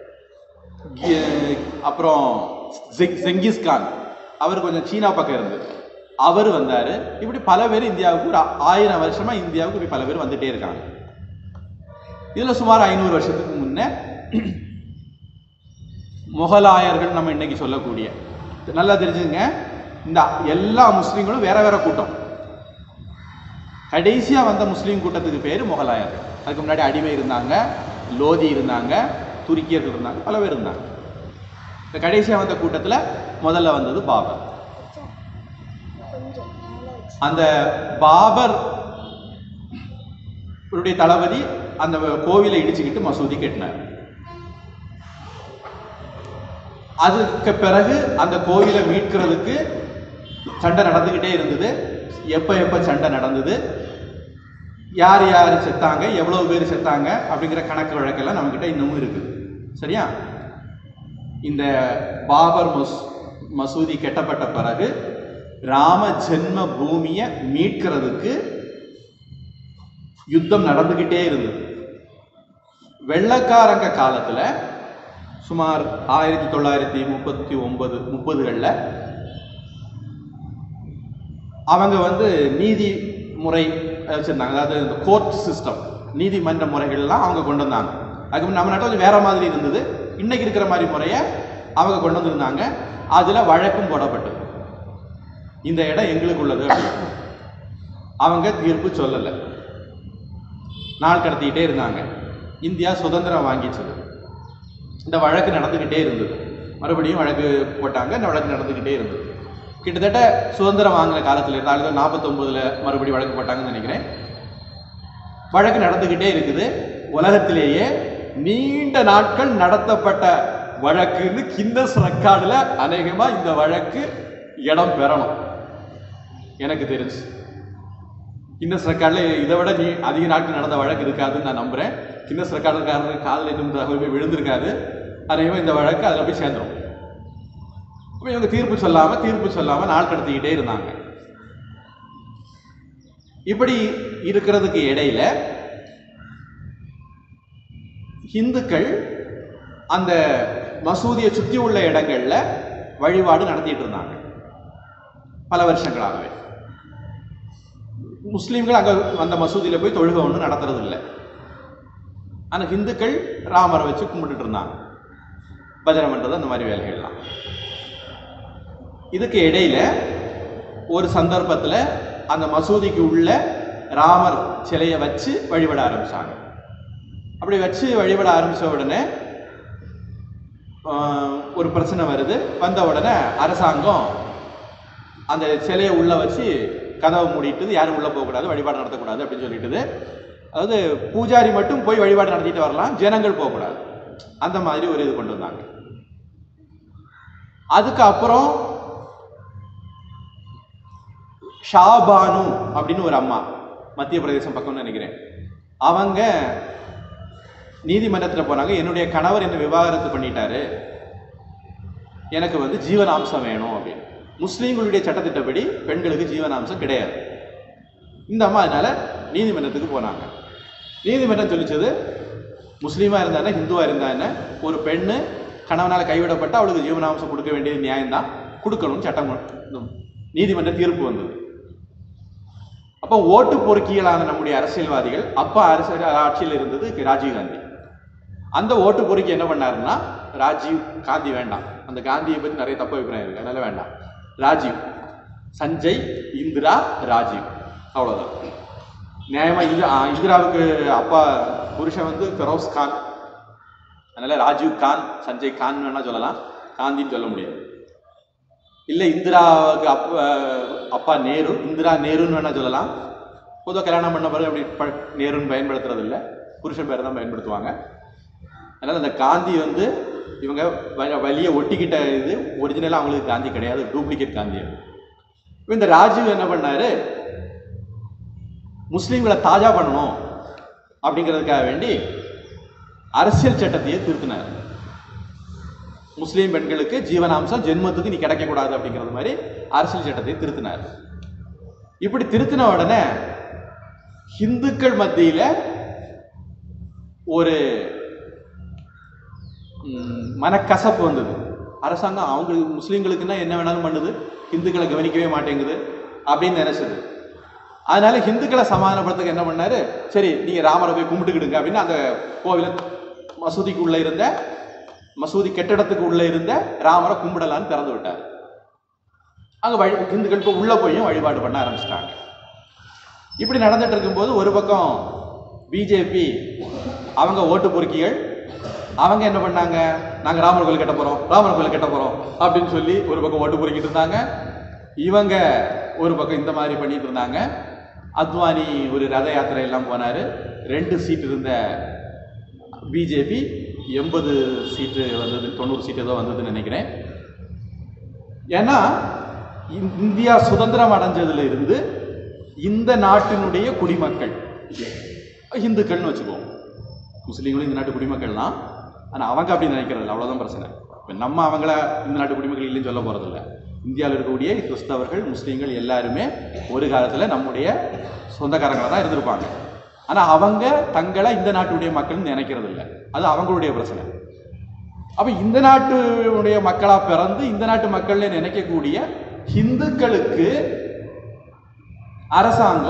அப்புறம் செங்கிஸ்கான், அவர் கொஞ்சம் சீனா பக்கம் இருந்து அவர் வந்தாரு. இப்படி பல பேர் இந்தியாவுக்கு ஒரு ஆயிரம் வருஷமா இந்தியாவுக்கு இப்படி பல பேர் வந்துட்டே இருக்காங்க. இதுல சுமார் ஐநூறு வருஷத்துக்கு முன்ன முகலாயர்கள் நம்ம இன்னைக்கு சொல்லக்கூடிய, நல்லா தெரிஞ்சுங்க, இந்த எல்லா முஸ்லீம்களும் வேற வேற கூட்டம். கடைசியா வந்த முஸ்லீம் கூட்டத்துக்கு பேரு முகலாயர்கள். அதுக்கு முன்னாடி அடிமை இருந்தாங்க, லோதி இருந்தாங்க, துருக்கியர்கள் இருந்தாங்க, பல பேர் இருந்தாங்க. இந்த கடைசியா வந்த கூட்டத்துல முதல்ல வந்தது பாபர். அந்த பாபர் தளபதி அந்த கோவிலை இடிச்சுக்கிட்டு மசூதி கட்டினார். அதுக்கு பிறகு அந்த கோவிலை மீட்கிறதுக்கு சண்டை நடந்துகிட்டே இருந்தது. எப்ப எப்ப சண்டை நடந்தது, யார் யார் செத்தாங்க, எவ்வளவு பேர் செத்தாங்க அப்படிங்கிற கணக்கு வழக்கெல்லாம் நம்ம கிட்ட இன்னமும் இருக்குது. சரியா? இந்த பாபர் மஸ் மசூதி கட்டப்பட்ட பிறகு ராம ஜென்ம பூமியை மீட்கிறதுக்கு யுத்தம் நடந்துகிட்டே இருந்தது. வெள்ளக்காரங்க காலத்துல சுமார் ஆயிரத்தி தொள்ளாயிரத்தி முப்பத்தி ஒன்பது முப்பதுகள்ல அவங்க வந்து நீதி முறை வச்சுருந்தாங்க. அதாவது இந்த கோர்ட் சிஸ்டம், நீதிமன்ற முறைகள்லாம் அவங்க கொண்டு வந்தாங்க. அதுக்கு நம்ம நாட்டில் கொஞ்சம் வேற மாதிரி இருந்தது. இன்னைக்கு இருக்கிற மாதிரி முறையை அவங்க கொண்டு வந்திருந்தாங்க. அதில் வழக்கும் போடப்பட்டது, இந்த இடம் எங்களுக்கு உள்ளது. அவங்க தீர்ப்பு சொல்லலை, நாள் கடத்திக்கிட்டே இருந்தாங்க. இந்தியா சுதந்திரம் வாங்கிச்சது. இந்த வழக்கு நடந்துக்கிட்டே இருந்தது. மறுபடியும் வழக்கு போட்டாங்க. இந்த வழக்கு நடந்துக்கிட்டே இருந்தது. கிட்டத்தட்ட சுதந்திரம் வாங்கின காலத்தில் இருந்து ஆயிரத்தி நாற்பத்தொம்பதுல மறுபடியும் வழக்கு போட்டாங்கன்னு நினைக்கிறேன். வழக்கு நடந்துக்கிட்டே இருக்குது. உலகத்திலேயே நீண்ட நாட்கள் நடத்தப்பட்ட வழக்குன்னு கின்னஸ் ரெக்கார்டில் அநேகமாக இந்த வழக்கு இடம் பெறணும் எனக்கு தெரிஞ்சு. கின்னஸ் ரெக்கார்டில் இதை விட நீ அதிக நாட்கள் நடந்த வழக்கு இருக்காதுன்னு நான் நம்புகிறேன். கின்னஸ் ரெக்கார்டுக்காரருக்கு காதில் இன்னும் தகவல் போய் விழுந்திருக்காது. அநேகமாக இந்த வழக்கு அதில் போய் சேர்ந்துடும். அப்போ இவங்க தீர்ப்பு சொல்லாமல் தீர்ப்பு சொல்லாமல் நாள் கடத்திக்கிட்டே இருந்தாங்க. இப்படி இருக்கிறதுக்கு இடையில இந்துக்கள் அந்த மசூதியை சுற்றி உள்ள இடங்கள்ல வழிபாடு நடத்திட்டு இருந்தாங்க பல வருஷங்களாகவே. முஸ்லீம்கள் அங்கே அந்த மசூதியில் போய் தொழுகை ஒன்றும் நடத்துறது இல்லை. ஆனால் இந்துக்கள் ராமரை வச்சு கும்பிட்டுட்டு இருந்தாங்க, பஜனை பண்ணுறது, அந்த மாதிரி வேலைகள்லாம். இதுக்கு இடையில ஒரு சந்தர்ப்பத்தில் அந்த மசூதிக்கு உள்ள ராமர் சிலையை வச்சு வழிபட ஆரம்பிச்சாங்க. அப்படி வச்சு வழிபட ஆரம்பித்த உடனே ஒரு பிரச்சனை வருது. வந்த உடனே அரசாங்கம் அந்த சிலையை உள்ள வச்சு கதவை மூடிட்டுது, யாரும் உள்ள போகக்கூடாது, வழிபாடு நடத்தக்கூடாது அப்படின்னு சொல்லிட்டுது. அதாவது பூஜாரி மட்டும் போய் வழிபாடு நடத்திட்டு வரலாம், ஜனங்கள் போகக்கூடாது, அந்த மாதிரி ஒரு இது கொண்டு வந்தாங்க. அதுக்கு அப்புறம் ஷாபானு அப்படின்னு ஒரு அம்மா, மத்திய பிரதேசம் பக்கம்னு நினைக்கிறேன், அவங்க நீதிமன்றத்தில் போனாங்க. என்னுடைய கணவர் என்ன விவாகரத்து பண்ணிட்டாரு, எனக்கு வந்து ஜீவனாம்சம் வேணும் அப்படின்னு. முஸ்லீம்களுடைய சட்டத்திட்டப்படி பெண்களுக்கு ஜீவனாம்சம் கிடையாது. இந்த அம்மா அதனால நீதிமன்றத்துக்கு போனாங்க. நீதிமன்றம் சொல்லிச்சது, முஸ்லீமா இருந்தா என்ன, ஹிந்துவா இருந்தா என்ன, ஒரு பெண்ணு கணவனால் கைவிடப்பட்ட அவளுக்கு ஜீவனாம்சம் கொடுக்க வேண்டியது நியாயம்தான், கொடுக்கணும் சட்டம் நீதிமன்ற தீர்ப்பு வந்தது. அப்போ ஓட்டு பொறுக்கிகளான நம்முடைய அரசியல்வாதிகள், அப்போ அரசியல் ஆட்சியில் இருந்தது ராஜீவ்காந்தி. அந்த ஓட்டு பொறுக்கி என்ன பண்ணாருன்னா, ராஜீவ் காந்தி வேண்டாம், அந்த காந்தியை பற்றி நிறைய தப்பு அபிப்பிராயம் இருக்கு, அதனால வேண்டாம், ராஜீவ், சஞ்சய், இந்திரா, ராஜீவ், அவ்வளோதான். நியாயமா இந்திரா இந்திராவுக்கு அப்பா புருஷன் வந்து ஃபெரோஸ் கான், அதனால ராஜீவ் கான், சஞ்சய் கான் வேணா சொல்லலாம், காந்தின்னு சொல்ல முடியாது. இல்லை இந்திராவுக்கு அப்பா அப்பா நேரு, இந்திரா நேருன்னு வேணா சொல்லலாம். பொதுவாக கல்யாணம் பண்ண பிறகு அப்படி நேருன்னு பயன்படுத்துறது இல்லை, புருஷன் பேரை தான் பயன்படுத்துவாங்க. அதனால் அந்த காந்தி வந்து இவங்க வழியை ஒட்டிக்கிட்ட இது, ஒரிஜினலாக அவங்களுக்கு காந்தி கிடையாது, டூப்ளிகேட் காந்தி. இந்த ராஜீவ் என்ன பண்ணாரு, முஸ்லீம்களை தாஜா பண்ணணும் அப்படிங்கிறதுக்காக வேண்டி அரசியல் சட்டத்தையே திருத்தினார். முஸ்லீம் பெண்களுக்கு ஜீவனாம்சம் ஜென்மத்துக்கு நீ கிடைக்கக்கூடாது அப்படிங்கிறது மாதிரி அரசியல் சட்டத்தை திருத்தினார். இப்படி திருத்தின உடனே ஹிந்துக்கள் மத்தியில ஒரு மனக்கசப்பு வந்தது. அரசாங்கம் அவங்களுக்கு முஸ்லீம்களுக்குன்னா என்ன வேணாலும் பண்ணுது, ஹிந்துக்களை கவனிக்கவே மாட்டேங்குது அப்படின்னு நினைச்சது. அதனால ஹிந்துக்களை சமாதானப்படுத்துக்கு என்ன பண்ணாரு, சரி நீங்க ராமரை போய் கும்பிட்டுக்கிடுங்க அப்படின்னு அந்த கோவில மசூதிக்கு உள்ள இருந்த மசூதி கெட்டிடத்துக்கு உள்ள இருந்த ராமரை கும்பிடலான்னு திறந்து விட்டார். அங்க வழி இந்துக்கள் இப்போ உள்ள போயும் வழிபாடு பண்ண ஆரம்பிச்சிட்டாங்க. இப்படி நடந்துட்டு இருக்கும்போது ஒரு பக்கம் பிஜேபி அவங்க ஓட்டு பொறுக்கிகள் அவங்க என்ன பண்ணாங்க, நாங்க ராமர் கோயில் கட்ட போறோம், ராமர் கோயில் கட்ட போறோம் அப்படின்னு சொல்லி ஒரு பக்கம் ஓட்டு பொறுக்கிட்டு இருந்தாங்க. இவங்க ஒரு பக்கம் இந்த மாதிரி பண்ணிட்டு இருந்தாங்க. அத்வானி ஒரு ரத யாத்திரை எல்லாம் போனாரு. ரெண்டு சீட் இருந்த பிஜேபி எண்பது சீட்டு வந்தது, தொண்ணூறு சீட்டு ஏதோ வந்ததுன்னு நினைக்கிறேன். ஏன்னா இந்தியா சுதந்திரம் அடைஞ்சதுல இருந்து இந்த நாட்டினுடைய குடிமக்கள் இந்துக்கள்னு வச்சுக்குவோம், முஸ்லீம்களும் இந்த நாட்டு குடிமக்கள் தான். ஆனால் அவங்க அப்படி நினைக்கிறது அவ்வளோதான் பிரச்சனை. இப்போ நம்ம அவங்கள இந்த நாட்டு குடிமக்கள் இல்லைன்னு சொல்ல போகிறதில்ல. இந்தியாவில் இருக்கக்கூடிய கிறிஸ்தவர்கள், முஸ்லீம்கள் எல்லாருமே ஒரு காலத்தில் நம்முடைய சொந்தக்காரங்களாக தான் இருந்திருப்பாங்க. ஆனால் அவங்க தங்களை இந்த நாட்டுடைய மக்கள்னு நினைக்கிறது இல்லை, அது அவங்களுடைய பிரச்சனை. அப்போ இந்த நாட்டுடைய மக்களாக பிறந்து இந்த நாட்டு மக்கள்னு நினைக்கக்கூடிய ஹிந்துக்களுக்கு அரசாங்கம்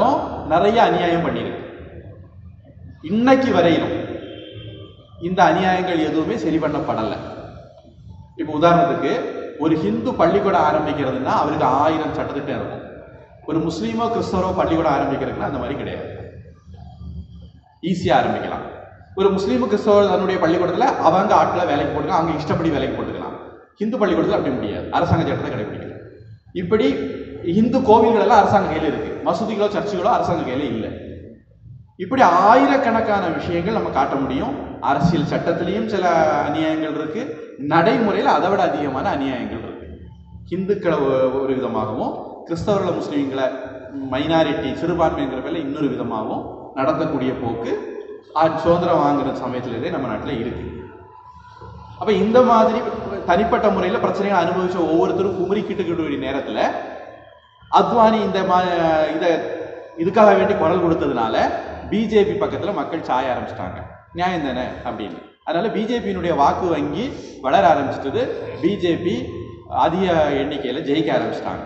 நிறைய அநியாயம் பண்ணியிருக்கு. இன்னைக்கு வரையிலும் இந்த அநியாயங்கள் எதுவுமே சரி பண்ணப்படலை. இப்போ உதாரணத்துக்கு ஒரு ஹிந்து பள்ளிக்கூடம் ஆரம்பிக்கிறதுனா அவருக்கு ஆயிரம் சட்டத்திட்டம் இருக்கும். ஒரு முஸ்லீமோ கிறிஸ்தவரோ பள்ளிக்கூடம் ஆரம்பிக்கிறதுனா அந்த மாதிரி கிடையாது, ஈஸியாக ஆரம்பிக்கலாம். ஒரு முஸ்லீமு கிறிஸ்தவர் தன்னுடைய பள்ளிக்கூடத்தில் அவங்க ஆட்களை வேலைக்கு போட்டுக்கலாம், அவங்க இஷ்டப்படி வேலைக்கு போட்டுக்கலாம். ஹிந்து பள்ளிக்கூடத்தில் அப்படி முடியாது, அரசாங்க சட்டத்தை கடைபிடிக்கணும். இப்படி இந்து கோவில்கள் எல்லாம் அரசாங்க கையில் இருக்கு, மசூதிகளோ சர்ச்சுகளோ அரசாங்க கையில் இல்லை. இப்படி ஆயிரக்கணக்கான விஷயங்கள் நம்ம காட்ட முடியும். அரசியல் சட்டத்திலையும் சில அநியாயங்கள் இருக்கு, நடைமுறையில் அதை விட அதிகமான அநியாயங்கள் இருக்கு. ஹிந்துக்களை ஒரு விதமாகவும் கிறிஸ்தவர்களை முஸ்லீம்களை மைனாரிட்டி சிறுபான்மைங்கிற பேர்ல இன்னொரு விதமாகவும் நடத்தக்கூடிய போக்கு சுதந்திரம் வாங்குற சமயத்திலே நம்ம நாட்டில் இருக்கு. அப்ப இந்த மாதிரி தனிப்பட்ட முறையில் பிரச்சனைகளை அனுபவிச்ச ஒவ்வொருத்தரும் குமரிக்கிட்டு நேரத்தில் அத்வானி இந்த இதை இதுக்காக வேண்டி குரல் கொடுத்ததுனால பிஜேபி பக்கத்தில் மக்கள் சாய ஆரம்பிச்சிட்டாங்க, நியாயம் தானே அப்படின்னு. அதனால பிஜேபியினுடைய வாக்கு வங்கி வளர ஆரம்பிச்சிட்டது, பிஜேபி அதிக எண்ணிக்கையில் ஜெயிக்க ஆரம்பிச்சிட்டாங்க.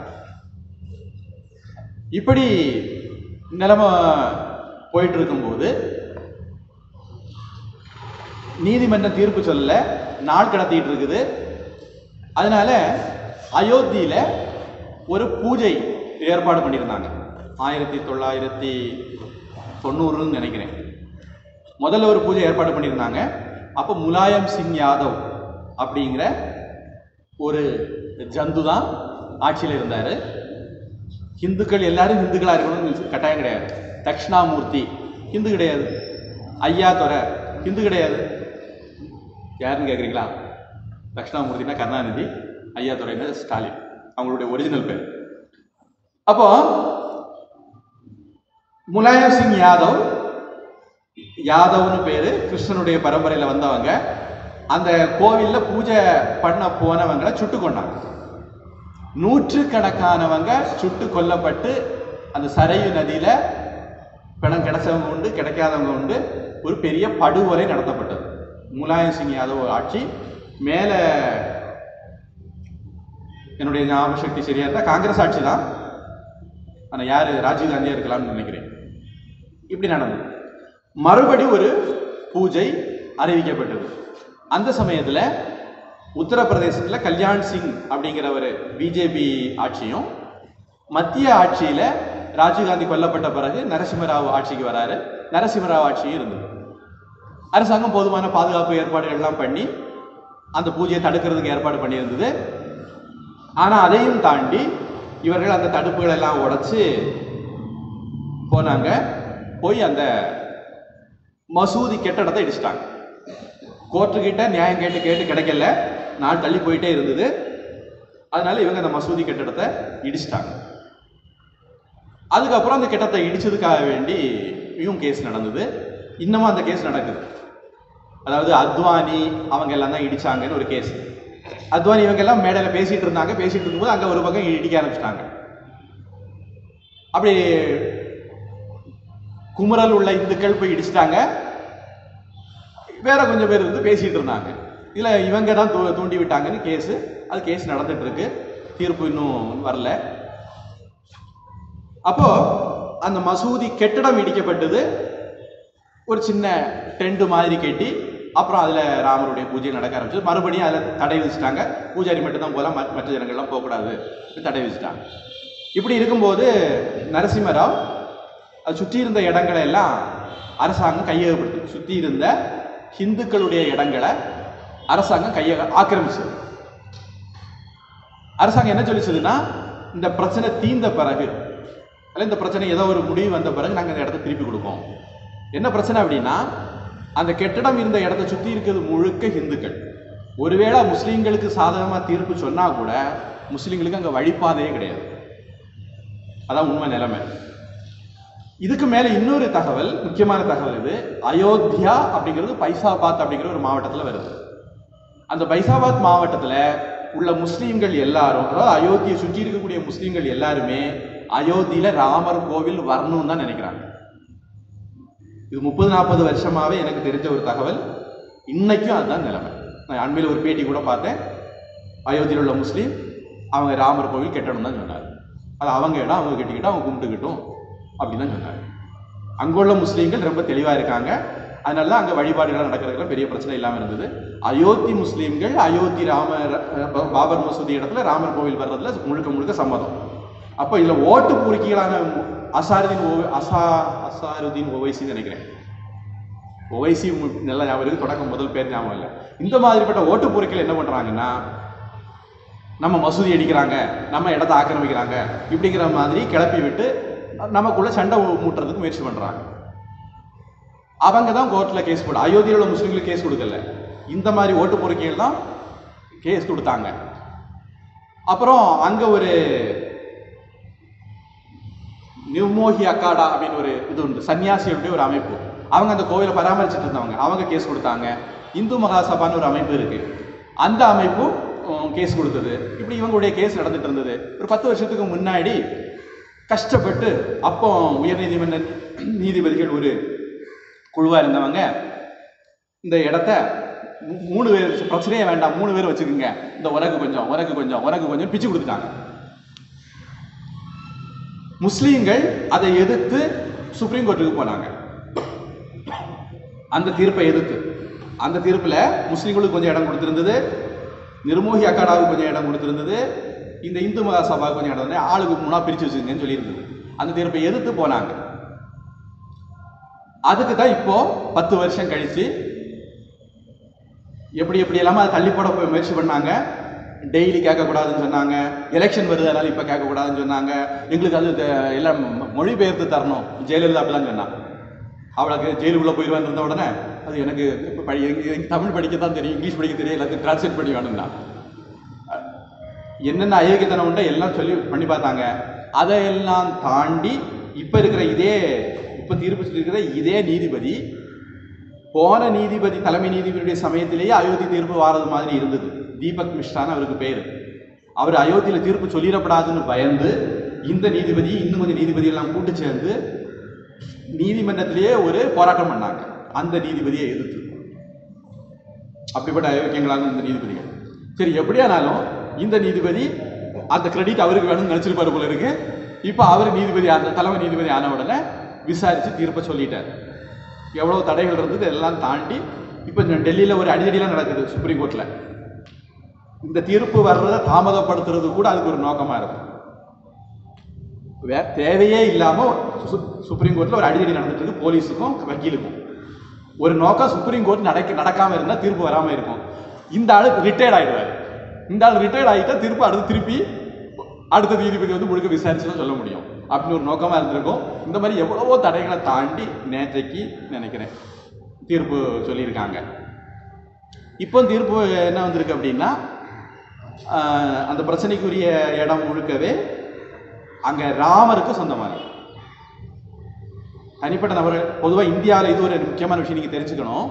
இப்படி நிலைமை போயிட்டு இருக்கும்போது நீதிமன்றம் தீர்ப்பு சொல்ல நாள் கடத்திட்டு இருக்குது. அதனால அயோத்தியில ஒரு பூஜை ஏற்பாடு பண்ணியிருந்தாங்க. ஆயிரத்தி தொள்ளாயிரத்தி தொண்ணூறுன்னு நினைக்கிறேன் முதல்ல ஒரு பூஜை ஏற்பாடு பண்ணியிருந்தாங்க. அப்போ முலாயம் சிங் யாதவ் அப்படிங்கிற ஒரு ஜந்து தான் ஆட்சியில் இருந்தார். ஹிந்துக்கள் எல்லாரும் ஹிந்துக்களா இருக்கணும்னு கட்டாயம் கிடையாது. தட்சிணாமூர்த்தி ஹிந்து கிடையாது, ஐயா துறை ஹிந்து கிடையாது. யாருன்னு கேட்குறீங்களா? தட்சிணாமூர்த்தினா கருணாநிதி, ஐயா துறைன்னா ஸ்டாலின், அவங்களுடைய ஒரிஜினல் பேர். அப்போ முலாயம் சிங் யாதவ், யாதவ்னு பேரு, கிருஷ்ணனுடைய பரம்பரையில் வந்தவங்க. அந்த கோவிலில் பூஜை பண்ண போனவங்களை சுட்டு கொண்டாங்க. நூற்று கணக்கானவங்க சுட்டு கொல்லப்பட்டு அந்த சரையு நதியில பிணம் கிடைச்சவங்க உண்டு, கிடைக்காதவங்க உண்டு. ஒரு பெரிய படுகொலை நடத்தப்பட்டது. முலாயம் சிங் யாதவ் ஆட்சி மேல என்னுடைய ஞாபக சக்தி சரியா இருந்தா காங்கிரஸ் ஆட்சி தான், ஆனா யாரு ராஜீவ் காந்தியா இருக்கலாம்னு நினைக்கிறேன். இப்படி நடந்தது. மறுபடி ஒரு பூஜை அறிவிக்கப்பட்டது. அந்த சமயத்துல உத்தரப்பிரதேசத்தில் கல்யாண் சிங் அப்படிங்கிற ஒரு பிஜேபி ஆட்சியும், மத்திய ஆட்சியில ராஜீவ்காந்தி கொல்லப்பட்ட பிறகு நரசிம்மராவ் ஆட்சிக்கு வராரு. நரசிம்மராவ் ஆட்சியும் இருந்தது. அரசாங்கம் போதுமான பாதுகாப்பு ஏற்பாடுகள் எல்லாம் பண்ணி அந்த பூஜையை தடுக்கிறதுக்கு ஏற்பாடு பண்ணியிருந்தது. ஆனா அதையும் தாண்டி இவர்கள் அந்த தடுப்புகள் எல்லாம் உடைச்சு போனாங்க. போய் அந்த மசூதி கட்டடத்தை இடிச்சிட்டாங்க. கோர்ட்டுக்கிட்ட நியாயம் கேட்டு கேட்டு கிடைக்கல, நாள் தள்ளி போயிட்டே இருந்தது. அதனால இவங்க அந்த மசூதி கட்டடத்தை இடிச்சிட்டாங்க. அதுக்கப்புறம் அந்த கட்டடத்தை இடிச்சதுக்காக வேண்டி இவங்க கேஸ் நடந்தது. இன்னமும் அந்த கேஸ் நடக்குது. அதாவது அத்வானி அவங்க எல்லாம் தான் இடிச்சாங்கன்னு ஒரு கேஸ். அத்வானி இவங்க எல்லாம் மேடையில் பேசிட்டு இருந்தாங்க. பேசிட்டு இருக்கும்போது அங்க ஒரு பக்கம் இடிக்க ஆரம்பிச்சிட்டாங்க. அப்படி குமரல் உள்ள இந்துக்கள் போய் இடிச்சிட்டாங்க. வேற கொஞ்சம் பேர் வந்து பேசிட்டு இருந்தாங்க. இல்ல இவங்க தான் தூண்டி விட்டாங்கன்னு கேஸ். அது கேஸ் நடந்துட்டு இருக்கு. தீர்ப்பு இன்னும் வரல. அப்போ அந்த மசூதி கெட்டிடம் இடிக்கப்பட்டது. ஒரு சின்ன டென்ட் மாதிரி கட்டி அப்புறம் அதுல ராமருடைய பூஜை நடக்க ஆரம்பிச்சு. மறுபடியும் அதுல தடை விதிச்சிட்டாங்க. பூஜாரி மட்டும் தான் போல, மற்ற ஜனங்கள்லாம் போகக்கூடாது, தடை விதிச்சிட்டாங்க. இப்படி இருக்கும்போது நரசிம்மராவ் அது சுற்றி இருந்த இடங்களை எல்லாம் அரசாங்கம் கையகப்படுத்து. சுற்றி இருந்த ஹிந்துக்களுடைய இடங்களை அரசாங்கம் கையக ஆக்கிரமிச்சது. அரசாங்கம் என்ன சொல்லிச்சதுன்னா, இந்த பிரச்சனை தீர்ந்த பிறகு, அல்ல இந்த பிரச்சனை ஏதோ ஒரு முடிவு வந்த பிறகு நாங்கள் அந்த இடத்த திருப்பி கொடுப்போம். என்ன பிரச்சனை அப்படின்னா, அந்த கெட்டிடம் இருந்த இடத்தை சுற்றி இருக்கிறது முழுக்க ஹிந்துக்கள். ஒருவேளை முஸ்லீம்களுக்கு சாதகமாக தீர்ப்பு சொன்னா கூட முஸ்லீம்களுக்கு அங்கே வழிபாதையே கிடையாது. அதான் உண்மை நிலைமை. இதுக்கு மேல இன்னொரு தகவல், முக்கியமான தகவல் இது. அயோத்தியா அப்படிங்கிறது பைசாபாத் அப்படிங்கிற ஒரு மாவட்டத்தில் வருது. அந்த பைசாபாத் மாவட்டத்தில் உள்ள முஸ்லீம்கள் எல்லாரும், அதாவது அயோத்தியை சுற்றி இருக்கக்கூடிய முஸ்லீம்கள் எல்லாருமே அயோத்தியில ராமர் கோவில் வரணும்னு தான் நினைக்கிறாங்க. இது முப்பது நாற்பது வருஷமாவே எனக்கு தெரிஞ்ச ஒரு தகவல். இன்னைக்கும் அதுதான் நிலைமை. நான் அண்மையில் ஒரு பேட்டி கூட பார்த்தேன். அயோத்தியில் உள்ள முஸ்லீம் அவங்க ராமர் கோவில் கட்டணும் தான் சொன்னார். அது அவங்க இடம், அவங்க கட்டிக்கிட்டோம், அவங்க கும்பிட்டுக்கிட்டோம் அப்படின்னு தான் சொன்னார். அங்குள்ள முஸ்லீம்கள் ரொம்ப தெளிவாக இருக்காங்க. அதனால தான் அங்கே வழிபாடுகள் நடக்கிறதுல பெரிய பிரச்சனை இல்லாமல் இருந்தது. அயோத்தி முஸ்லீம்கள் அயோத்தி ராமர் பாபர் மசூதி இடத்துல ராமர் கோவில் வர்றதுல முழுக்க முழுக்க சம்மதம். அப்போ இதில் ஓட்டு பூரிக்கைகளான அசாருதீன் ஓ அசா அசாருதீன் ஓவைசின்னு நினைக்கிறேன். ஓவைசி நல்லா ஞாபகம் இருக்குது, தொடக்கம் முதல் பேர் ஞாபகம் இல்லை. இந்த மாதிரிப்பட்ட ஓட்டு பூரிக்கைகள் என்ன பண்ணுறாங்கன்னா, நம்ம மசூதி அடிக்கிறாங்க, நம்ம இடத்தை ஆக்கிரமிக்கிறாங்க, இப்படிங்கிற மாதிரி கிளப்பி விட்டு நமக்குள்ள சண்டை மூட்டுறதுக்கு முயற்சி பண்ணுறாங்க. அவங்க தான் கோர்ட்டில் கேஸ் போட, அயோத்தியில் உள்ள முஸ்லீம்களுக்கு கேஸ் கொடுக்கல, இந்த மாதிரி ஓட்டு பொறுக்கைகள் தான் கேஸ் கொடுத்தாங்க. அப்புறம் அங்கே ஒரு நிர்மோகி அக்காடா அப்படின்னு ஒரு இது உண்டு, சன்னியாசிகளுடைய ஒரு அமைப்பு. அவங்க அந்த கோவிலை பராமரிச்சுட்டு இருந்தவங்க, அவங்க கேஸ் கொடுத்தாங்க. இந்து மகாசபான்னு ஒரு அமைப்பு இருக்கு, அந்த அமைப்பும் கேஸ் கொடுத்தது. இப்படி இவங்களுடைய கேஸ் நடந்துட்டு இருந்தது. ஒரு பத்து வருஷத்துக்கு முன்னாடி கஷ்டப்பட்டு அப்போ உயர்நீதிமன்ற நீதிபதிகள் ஒரு குழுவாக இருந்தவங்க இந்த இடத்த மூணு பேர், பிரச்சனையே வேண்டாம், மூணு பேர் வச்சுக்கோங்க, இந்த உனக்கு கொஞ்சம் உனக்கு கொஞ்சம் உனக்கு கொஞ்சம் பிச்சு கொடுத்துட்டாங்க. முஸ்லீம்கள் அதை எதிர்த்து சுப்ரீம் கோர்ட்டுக்கு போனாங்க. அந்த தீர்ப்பை எதிர்த்து, அந்த தீர்ப்பில் முஸ்லீம்களுக்கு கொஞ்சம் இடம் கொடுத்திருந்தது, நிர்மோகி அக்காடாவுக்கு கொஞ்சம் இடம் கொடுத்திருந்தது, இந்த இந்து மகாசபாவுக்கு கொஞ்சம் இடம் இருந்தது, ஆளுக்கு மூணா பிரிச்சு வச்சுக்கங்கன்னு சொல்லியிருந்தது. அந்த தீர்ப்பை எதிர்த்து போனாங்க. அதுக்கு தான் இப்போ பத்து வருஷம் கழிச்சு எப்படி எப்படி இல்லாமல் அதை தள்ளி போட போய் முயற்சி பண்ணாங்க. டெய்லி கேட்கக்கூடாதுன்னு சொன்னாங்க, எலெக்ஷன் வருது அதனால இப்போ கேட்கக்கூடாதுன்னு சொன்னாங்க, எங்களுக்கு அது எல்லாம் மொழிபெயர்த்து தரணும், ஜெயலலிதா அப்படிலாம் சொன்னாங்க. அவளுக்கு ஜெயிலுக்குள்ளே போயிடுவான்னு இருந்த உடனே அது எனக்கு தமிழ் படிக்க தான் தெரியும், இங்கிலீஷ் படிக்க தெரியும், எல்லாத்தையும் டிரான்ஸ்லேட் பண்ணி வேணும்னா என்னென்ன அயோக்கியத்தனம் உண்டோ எல்லாம் சொல்லி பண்ணி பார்த்தாங்க. அதையெல்லாம் தாண்டி இப்போ இருக்கிற இதே இப்போ தீர்ப்பு சொல்லியிருக்கிற இதே நீதிபதி, போன நீதிபதி தலைமை நீதிபதியுடைய சமயத்திலேயே அயோத்தி தீர்ப்பு வாரது மாதிரி இருந்தது. தீபக் மிஸ்ரான்னு அவருக்கு பேர். அவர் அயோத்தியில் தீர்ப்பு சொல்லிடப்படாதுன்னு பயந்து இந்த நீதிபதி இன்னும் கொஞ்சம் நீதிபதி எல்லாம் கூட்டு சேர்ந்து நீதிமன்றத்திலேயே ஒரு போராட்டம் பண்ணாங்க, அந்த நீதிபதியை எதிர்த்து. அப்படிப்பட்ட அயோக்கியங்களாக இந்த நீதிபதிகள். சரி, எப்படியானாலும் இந்த நீதிபதி அந்த கிரெடிட் அவருக்கு வேணும்னு நினைச்சிருப்பாரு போல இருக்கு. இப்போ அவர் நீதிபதி, அந்த தலைமை நீதிபதி ஆன உடனே விசாரிச்சு தீர்ப்பை சொல்லிட்டார். எவ்வளவு தடைகள் இருந்தது எல்லாம் தாண்டி இப்போ டெல்லியில் ஒரு அடிதடிலாம் நடக்குது சுப்ரீம் கோர்ட்டில். இந்த தீர்ப்பு வர்றதை தாமதப்படுத்துறது கூட அதுக்கு ஒரு நோக்கமாக இருக்கும். வே தேவையே இல்லாமல் சுப்ரீம் கோர்ட்டில் ஒரு அடிதடி நடந்துட்டு இருக்கு போலீஸுக்கும் வக்கீலுக்கும். ஒரு நோக்கம் சுப்ரீம் கோர்ட் நடக்க நடக்காமல் இருந்தால் தீர்ப்பு வராமல் இருக்கும். இந்த ஆள் ரிட்டையர்ட் ஆகிடுவார். இந்த ஆள் ரிட்டையர்ட் ஆகிட்டா திருப்பி அடுத்து திருப்பி அடுத்த நீதிபதி வந்து முழுக்க விசாரிச்சு தான் சொல்ல முடியும் அப்படின்னு ஒரு நோக்கமாக இருந்திருக்கும். இந்த மாதிரி எவ்வளவோ தடைகளை தாண்டி நேற்றைக்கு நினைக்கிறேன் தீர்ப்பு சொல்லியிருக்காங்க. இப்போ தீர்ப்பு என்ன வந்திருக்கு அப்படின்னா, அந்த பிரச்சனைக்குரிய இடம் முழுக்கவே அங்கே ராமருக்கு சொந்தமானது. தனிப்பட்ட நபர்கள் பொதுவாக இந்தியாவில் இது ஒரு முக்கியமான விஷயம் நீங்கள் தெரிஞ்சுக்கணும்.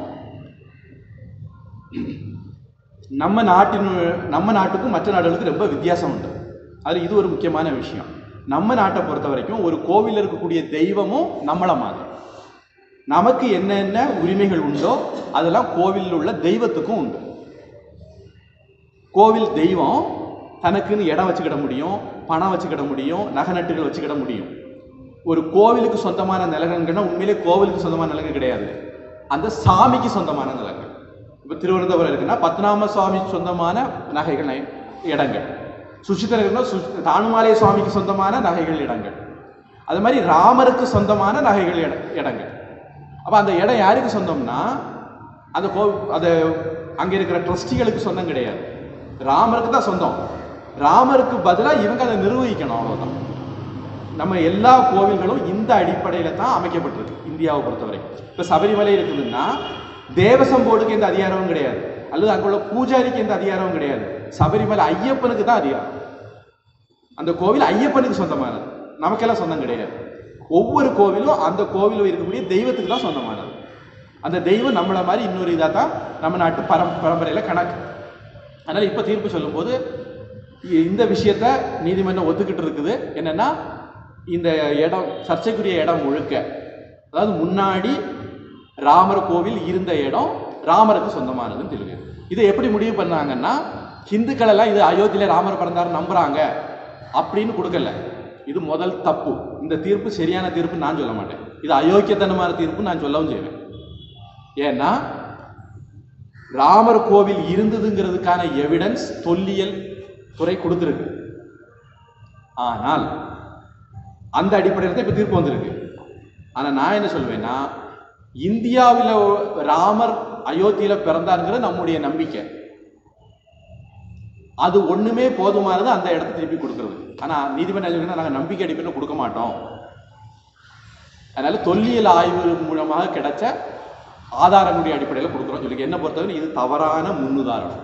நம்ம நாட்டின் நம்ம நாட்டுக்கும் மற்ற நாடுகளுக்கும் ரொம்ப வித்தியாசம் உண்டு. அது இது ஒரு முக்கியமான விஷயம். நம்ம நாட்டை பொறுத்த வரைக்கும் ஒரு கோவிலில் இருக்கக்கூடிய தெய்வமும் நம்மள மாதிரி. நமக்கு என்னென்ன உரிமைகள் உண்டோ அதெல்லாம் கோவிலில் உள்ள தெய்வத்துக்கும் உண்டு. கோவில் தெய்வம் தனக்குன்னு இடம் வச்சுக்கிட முடியும், பணம் வச்சுக்கிட முடியும், நகை நட்டுகள் வச்சுக்கிட முடியும். ஒரு கோவிலுக்கு சொந்தமான நிலங்கள்னா உண்மையிலே கோவிலுக்கு சொந்தமான நிலங்கள் கிடையாது, அந்த சாமிக்கு சொந்தமான நிலங்கள். இப்போ திருவனந்தபுரம் இருக்குன்னா பத்மநாப சுவாமிக்கு சொந்தமான நகைகள் இடங்கள், சுசித்தர் இருக்குன்னா சு தானுமாலய சுவாமிக்கு சொந்தமான நகைகள் இடங்கள், அது மாதிரி ராமருக்கு சொந்தமான நகைகள் இட இடங்கள். அப்போ அந்த இடம் யாருக்கு சொந்தம்னா அந்த கோ அது அங்கே இருக்கிற ட்ரஸ்டிகளுக்கு சொந்தம் கிடையாது, ராமருக்கு தான் சொந்தம். ராமருக்கு பதிலாக இவங்க அதை நிர்வகிக்கணும், அவ்வளோதான். நம்ம எல்லா கோவில்களும் இந்த அடிப்படையில் தான் அமைக்கப்பட்டிருக்கு இந்தியாவை பொறுத்தவரைக்கும். இப்போ சபரிமலை இருக்குதுன்னா தேவசம் போர்டுக்கு எந்த அதிகாரமும் கிடையாது, அல்லது அங்குள்ள பூஜாரிக்கு எந்த அதிகாரமும் கிடையாது. சபரிமலை ஐயப்பனுக்கு தான் அதிகாரம். அந்த கோவில் ஐயப்பனுக்கு சொந்தமானது, நமக்கெல்லாம் சொந்தம் கிடையாது. ஒவ்வொரு கோவிலும் அந்த கோவிலில் இருக்கக்கூடிய தெய்வத்துக்கு தான் சொந்தமானது. அந்த தெய்வம் நம்மளை மாதிரி இன்னொரு இதாக தான் நம்ம நாட்டு பரம் பரம்பரையில் கணக்கு. அதனால் இப்போ தீர்ப்பு சொல்லும்போது இந்த விஷயத்த நீதிமன்றம் ஒத்துக்கிட்டு இருக்குது. என்னென்னா, இந்த இடம் சர்ச்சைக்குரிய இடம் முழுக்க, அதாவது முன்னாடி ராமர் கோவில் இருந்த இடம் ராமருக்கு சொந்தமானதுன்னு தெரியுது. இதை எப்படி முடிவு பண்ணாங்கன்னா, ஹிந்துக்கள் எல்லாம் இது அயோத்தியில ராமர் பிறந்தாரு நம்புறாங்க அப்படின்னு கொடுக்கல. இது முதல் தப்பு. இந்த தீர்ப்பு சரியான தீர்ப்பு நான் சொல்ல மாட்டேன். இது அயோக்கியத்தனமான தீர்ப்பு நான் சொல்லவும் செய்வேன். ஏன்னா ராமர் கோவில் இருந்ததுங்கிறதுக்கான எவிடன்ஸ் தொல்லியல் துறை கொடுத்துருக்கு. ஆனால் அந்த அடிப்படையில் தான் இப்ப தீர்ப்பு வந்திருக்கு. ஆனா நான் என்ன சொல்வேன்னா, இந்தியாவில் ராமர் அயோத்தியில பிறந்தாருங்கிறது நம்முடைய நம்பிக்கை. அது ஒண்ணுமே போதுமானது அந்த இடத்த திருப்பி கொடுக்கறது. ஆனா நீதிமன்றம் நாங்கள் நம்பிக்கை அடிப்படையில் கொடுக்க மாட்டோம். அதனால தொல்லியல் ஆய்வு மூலமாக கிடைச்ச ஆதாரங்களுடைய அடிப்படையில் கொடுக்குறோம் சொல்லி என்ன பொறுத்தவரை இது தவறான முன்னுதாரணம்.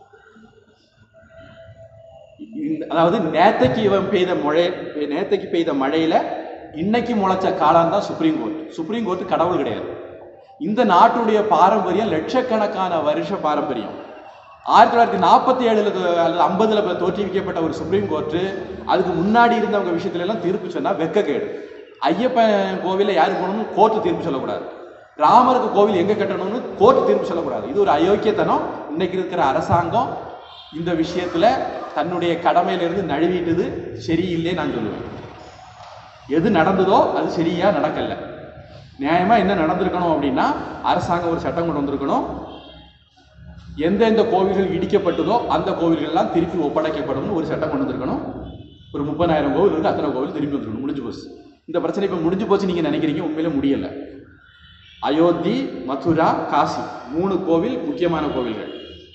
அதாவது நேத்தைக்கு இவன் பெய்த மழை நேத்தைக்கு பெய்த மழையில இன்னைக்கு முளைச்ச காலம் தான் சுப்ரீம் கோர்ட். சுப்ரீம் கோர்ட் கடவுள் கிடையாது. இந்த நாட்டுடைய பாரம்பரியம் லட்சக்கணக்கான வருஷ பாரம்பரியம். ஆயிரத்தி தொள்ளாயிரத்தி நாற்பத்தி ஏழுல அல்லது ஐம்பதுல தோற்றுவிக்கப்பட்ட ஒரு சுப்ரீம் கோர்ட்டு அதுக்கு முன்னாடி இருந்தவங்க விஷயத்துல எல்லாம் தீர்ப்பு சொன்னா வெக்கக்கேடு. ஐயப்பன் கோவில யாரு போகணும்னு கோர்ட்டு தீர்ப்பு சொல்லக்கூடாது. ராமருக்கு கோவில் எங்க கட்டணும்னு கோர்ட்டு தீர்ப்பு சொல்லக்கூடாது. இது ஒரு அயோக்கியத்தனம். இன்னைக்கு இருக்கிற அரசாங்கம் இந்த விஷயத்துல தன்னுடைய கடமையிலிருந்து நழுவிட்டது சரியில்லை நான் சொல்லுவேன். எது நடந்ததோ அது சரியா நடக்கல. நியாயமா என்ன நடந்திருக்கணும் அப்படின்னா, அரசாங்கம் ஒரு சட்டம் கொண்டு வந்திருக்கணும். எந்தெந்த கோவில்கள் இடிக்கப்பட்டதோ அந்த கோவில்கள்லாம் திருப்பி ஒப்படைக்கப்படும் ஒரு சட்டம் கொண்டு வந்திருக்கணும். ஒரு முப்பதாயிரம் கோவில் இருக்கு, அத்தனை கோவில் திருப்பி வந்துருக்கணும். முடிஞ்சு போச்சு. இந்த பிரச்சனை இப்ப முடிஞ்சு போச்சு நீங்க நினைக்கிறீங்க, உண்மையில முடியல. அயோத்தி, மதுரா, காசி மூணு கோவில் முக்கியமான கோவில்கள்.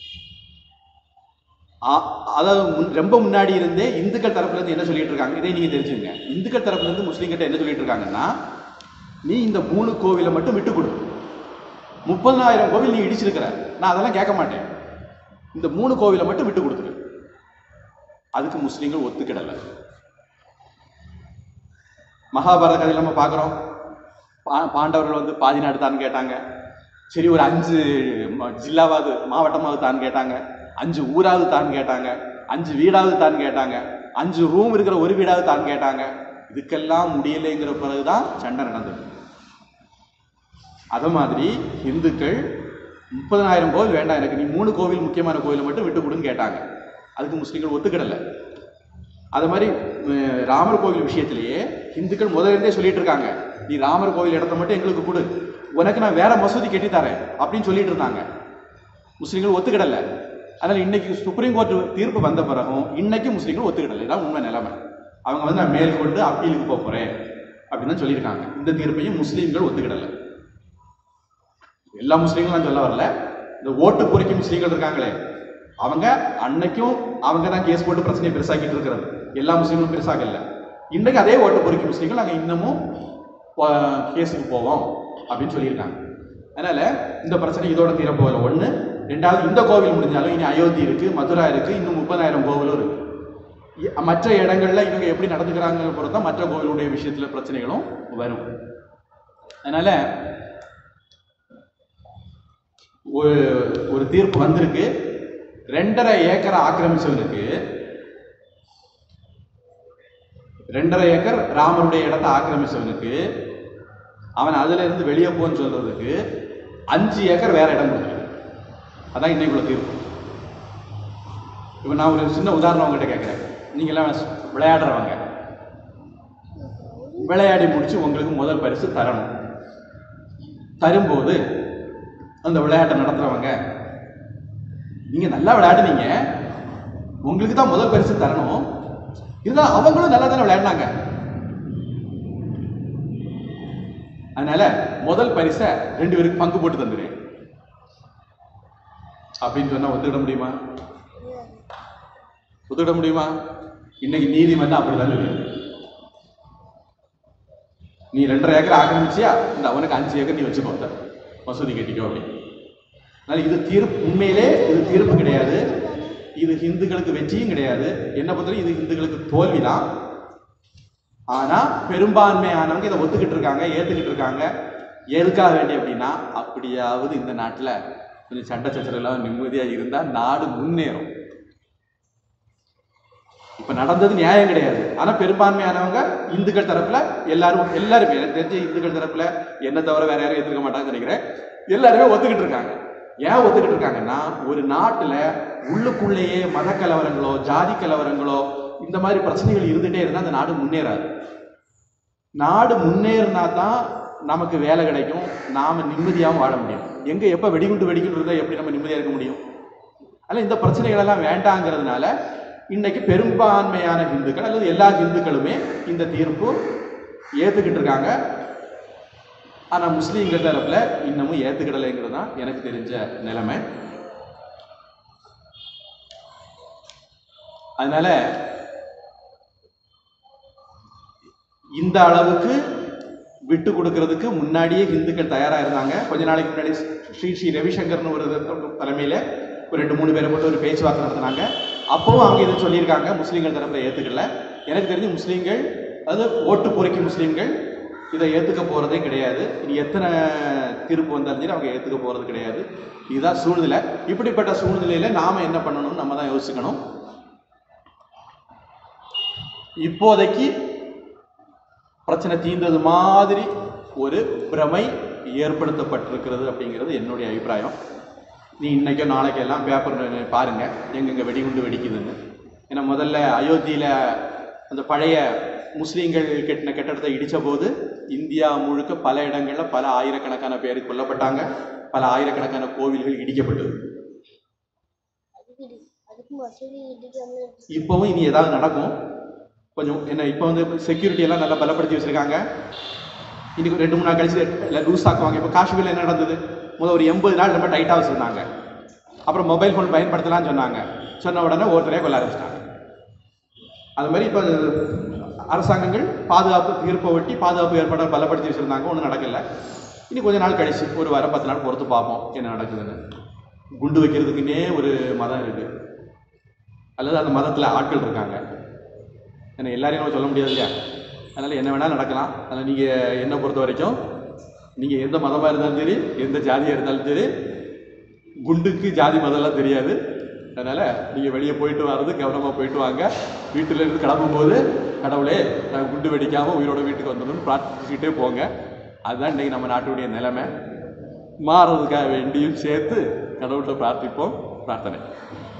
அதாவது ரொம்ப முன்னாடி இருந்தே இந்துக்கள் தரப்புல இருந்து என்ன சொல்லிட்டு இருக்காங்க, இதை நீங்க தெரிஞ்சுங்க. இந்துக்கள் தரப்புல இருந்து முஸ்லீம் கிட்ட என்ன சொல்லிட்டு இருக்காங்கன்னா, நீ இந்த மூணு கோவிலை மட்டும் விட்டு கொடு. முப்பதாயிரம் கோவில் நீ இடிச்சிருக்கிற, நான் அதெல்லாம் கேட்க மாட்டேன். இந்த மூணு கோவிலை மட்டும் விட்டு கொடுத்துரு. அதுக்கு முஸ்லீம்கள் ஒத்துக்கிடல. மகாபாரத கதையில நம்ம பார்க்குறோம். பாண்டவர்கள் வந்து பாதி நாடு தான் கேட்டாங்க. சரி ஒரு அஞ்சு ஜில்லாவாவது மாவட்டமாவது தான் கேட்டாங்க. அஞ்சு ஊராவது தான் கேட்டாங்க. அஞ்சு வீடாவது தான் கேட்டாங்க. அஞ்சு ரூம் இருக்கிற ஒரு வீடாவது தான் கேட்டாங்க. இதுக்கெல்லாம் முடியலைங்கிற பிறகுதான் சண்டை நடந்தது. அது மாதிரி இந்துக்கள் முப்பதாயிரம் கோவில் வேண்டாம் எனக்கு, நீ மூணு கோவில் முக்கியமான கோவிலை மட்டும் விட்டு கொடுன்னு கேட்டாங்க. அதுக்கு முஸ்லீம்கள் ஒத்துக்கிடலை. அது மாதிரி ராமர் கோவில் விஷயத்திலேயே இந்துக்கள் முதலிருந்தே சொல்லிட்டு இருக்காங்க, நீ ராமர் கோவில் இடத்த மட்டும் எங்களுக்கு கொடு, உனக்கு நான் வேற மசூதி கட்டி தரேன் அப்படின்னு சொல்லிட்டு இருந்தாங்க. முஸ்லீம்கள் ஒத்துக்கிடலை. அதனால இன்னைக்கு சுப்ரீம் கோர்ட் தீர்ப்பு வந்த பிறகும் இன்னைக்கு முஸ்லீம்கள் ஒத்துக்கிடலை. இதான் உண்மை நிலைமை. அவங்க வந்து நான் மேல் கொண்டு அப்பீலுக்கு போக போறேன் அப்படின்னு தான் சொல்லியிருக்காங்க. இந்த தீர்ப்பையும் முஸ்லீம்கள் ஒத்துக்கிடலை. எல்லா முஸ்லீம்களும் நான் சொல்ல வரல. இந்த ஓட்டு பொறிக்கும் முஸ்லீம்கள் இருக்காங்களே, அவங்க அன்னைக்கும் அவங்க தான் கேஸ் போட்டு பிரச்சனையை பெருசாக்கிட்டு இருக்கிறது. எல்லா முஸ்லீம்களும் பெருசாகல. இன்னைக்கு அதே ஓட்டு பொறிக்கும் முஸ்லீம்கள் நாங்கள் இன்னமும் கேஸுக்கு போவோம் அப்படின்னு சொல்லியிருக்காங்க. அதனால இந்த பிரச்சனை இதோட தீரப்போகல. ஒன்று. ரெண்டாவது, இந்த கோவில் முடிஞ்சாலும் இனி அயோத்தி இருக்கு, மதுரா இருக்கு, இன்னும் முப்பதாயிரம் கோவிலும் இருக்கு. மற்ற இடங்கள்ல இவங்க எப்படி நடந்துக்கிறாங்க பொறுத்தா மற்ற கோவிலுடைய விஷயத்துல பிரச்சனைகளும் வரும். அதனால ஒரு ஒரு தீர்ப்பு வந்திருக்கு. ரெண்டரை ஏக்கரை ஆக்கிரமிச்சவனுக்கு, ரெண்டரை ஏக்கர் ராமருடைய இடத்தை ஆக்கிரமிச்சவனுக்கு அவன் அதுல இருந்து வெளியே போன்னு சொல்றதுக்கு அஞ்சு ஏக்கர் வேற இடம் கொடுத்துருக்கு. அதான் இன்னைக்குள்ள தீர்ப்பு. இப்ப நான் ஒரு சின்ன உதாரணம் உங்ககிட்ட கேட்கிறேன். நீங்க எல்லாம் விளையாடுறவங்க, விளையாடி முடிச்சு உங்களுக்கு முதல் பரிசு தரணும். தரும்போது அந்த விளையாட்டை நடத்துறவங்க, நீங்க நல்லா விளையாடுனீங்க, உங்களுக்கு தான் முதல் பரிசு தரணும், இதுதான் அவங்களும் நல்லா தானே விளையாடினாங்க, அதனால முதல் பரிசை ரெண்டு பேருக்கு பங்கு போட்டு தந்துடுறேன் அப்படின்னு சொன்னா ஒத்துக்கிட முடியுமா? ஒத்துக்கிட முடியுமா? இன்னைக்கு நீதிமன்றம் அப்படிதான் சொல்லுது. நீ ரெண்டரை ஏக்கர் ஆக்கிரமிச்சியா, இந்த அவனுக்கு அஞ்சு ஏக்கர் நீ வச்சுக்கோ, மசூதி கட்டிக்கோ அப்படின்னு. அதனால இது தீர்ப்பு, உண்மையிலே இது தீர்ப்பு கிடையாது. இது இந்துக்களுக்கு வெற்றியும் கிடையாது. என்ன பொறுத்தவரை இது இந்துக்களுக்கு தோல்விதான். ஆனா பெரும்பான்மையானவங்க இதை ஒத்துக்கிட்டு இருக்காங்க, ஏத்துக்கிட்டு இருக்காங்க. எதுக்காக வேண்டி அப்படின்னா, அப்படியாவது இந்த நாட்டுல கொஞ்சம் சண்டை சச்சரவு நிம்மதியா இருந்தா நாடு முன்னேறும். இப்ப நடந்தது நியாயம் கிடையாது. ஆனா பெரும்பான்மையானவங்க இந்துக்கள் தரப்புல எல்லாரும் எல்லாருமே எனக்கு தெரிஞ்ச இந்துக்கள் தரப்புல என்ன தவிர வேற யாரும் எதிர்க்க மாட்டாங்கன்னு நினைக்கிறேன். எல்லாருமே ஒத்துக்கிட்டு இருக்காங்க. ஏன் ஒத்துக்கிட்டு இருக்காங்கன்னா, ஒரு நாட்டுல உள்ளுக்குள்ளேயே மத கலவரங்களோ ஜாதி கலவரங்களோ இந்த மாதிரி பிரச்சனைகள் இருந்துட்டே இருந்தா அந்த நாடு முன்னேறாது. நாடு முன்னேறினா தான் நமக்கு வேலை கிடைக்கும், நாம் நிம்மதியாகவும் வாழ முடியும். எங்கே எப்போ வெடிகுண்டு வெடிக்குன்னு இருந்தால் எப்படி நம்ம நிம்மதியாக இருக்க முடியும்? அதனால் இந்த பிரச்சனைகளெல்லாம் வேண்டாங்கிறதுனால இன்னைக்கு பெரும்பான்மையான இந்துக்கள் அல்லது எல்லா இந்துக்களுமே இந்த தீர்ப்பு ஏற்றுக்கிட்டு இருக்காங்க. ஆனால் முஸ்லீம்கள் தரப்பில் இன்னமும் ஏற்றுக்கிடலைங்கிறது தான் எனக்கு தெரிஞ்ச நிலைமை. அதனால இந்த அளவுக்கு விட்டு கொடுக்கறதுக்கு முன்னாடியே இந்துக்கள் தயாராக இருந்தாங்க. கொஞ்ச நாளைக்கு முன்னாடி ஸ்ரீ ஸ்ரீ ரவிசங்கர்னு ஒரு தலைமையில் ஒரு ரெண்டு மூணு பேரை போட்டு ஒரு பேச்சுவார்த்தை நடத்தினாங்க. அப்போவும் அவங்க இதை சொல்லியிருக்காங்க, முஸ்லீம்கள் தரப்பில் ஏற்றுக்கல. எனக்கு தெரிஞ்சு முஸ்லீம்கள், அதாவது ஓட்டு பொறுக்கி முஸ்லீம்கள் இதை ஏற்றுக்க போகிறதே கிடையாது. இனி எத்தனை தீர்ப்பு வந்தாலும் சரி அவங்க ஏற்றுக்க போகிறது கிடையாது. இதுதான் சூழ்நிலை. இப்படிப்பட்ட சூழ்நிலையில் நாம் என்ன பண்ணணும்னு நம்ம தான் யோசிக்கணும். இப்போதைக்கு பிரச்சனை தீர்ந்தது மாதிரி ஒரு பிரமை ஏற்படுத்தப்பட்டிருக்கிறது அப்படிங்கிறது என்னுடைய அபிப்பிராயம். நீ இன்றைக்கோ நாளைக்கோ எல்லாம் பேப்பர் பாருங்கள் எங்கெங்கே வெடிகுண்டு வெடிக்குதுன்னு. ஏன்னா முதல்ல அயோத்தியில் அந்த பழைய முஸ்லீம்கள் கட்டின கட்டடத்தை இடித்த போது இந்தியா முழுக்க பல இடங்களில் பல ஆயிரக்கணக்கான பேர் கொல்லப்பட்டாங்க, பல ஆயிரக்கணக்கான கோவில்கள் இடிக்கப்பட்டது. இப்போவும் இனி ஏதாவது நடக்கும் கொஞ்சம் என்ன. இப்போ வந்து செக்யூரிட்டி எல்லாம் நல்லா பலப்படுத்தி வச்சுருக்காங்க. இன்னைக்கு ரெண்டு மூணு நாள் கழிச்சு எல்லாம் லூஸ் ஆக்குவாங்க. இப்போ காஷ்மீரில் என்ன நடந்தது? முதல் ஒரு எண்பது நாள் ரொம்ப டைட்டாக வச்சுருந்தாங்க. அப்புறம் மொபைல் ஃபோன் பயன்படுத்தலாம்னு சொன்னாங்க. சொன்ன உடனே ஒருத்தரையே கொள்ள ஆரம்பிச்சிட்டாங்க. அது மாதிரி இப்போ அரசாங்கங்கள் பாதுகாப்பு தீர்ப்பை ஒட்டி பாதுகாப்பு ஏற்பாடு பலப்படுத்தி வச்சுருந்தாங்க, ஒன்றும் நடக்கலை. இனி கொஞ்ச நாள் கழிச்சு ஒரு வாரம் பத்து நாள் பொறுத்து பார்ப்போம் என்ன நடக்குதுன்னு. குண்டு வைக்கிறதுக்குன்னே ஒரு மதம் இருக்குது, அல்லது அந்த மதத்தில் ஆட்கள் இருக்காங்க. ஏன்னா எல்லாரையும் நம்ம சொல்ல முடியாது இல்லையா? அதனால் என்ன வேணாலும் நடக்கலாம். அதனால் நீங்கள் என்னை பொறுத்த வரைக்கும் நீங்கள் எந்த மதமாக இருந்தாலும் சரி, எந்த ஜாதியாக இருந்தாலும் சரி, குண்டுக்கு ஜாதி மதம்லாம் தெரியாது. அதனால் நீங்கள் வெளியே போயிட்டு வர்றது கவனமாக போயிட்டு வாங்க. வீட்டிலேருந்து கிளம்பும்போது கடவுளே நான் குண்டு வெடிக்காமல் உயிரோட வீட்டுக்கு வந்துடணும்னு பிரார்த்திச்சுக்கிட்டே போங்க. அதுதான் இன்றைக்கி நம்ம நாட்டுடைய நிலைமை. மாறுறதுக்காக வேண்டியும் சேர்த்து கடவுள்கிட்ட பிரார்த்திப்போம். பிரார்த்தனை.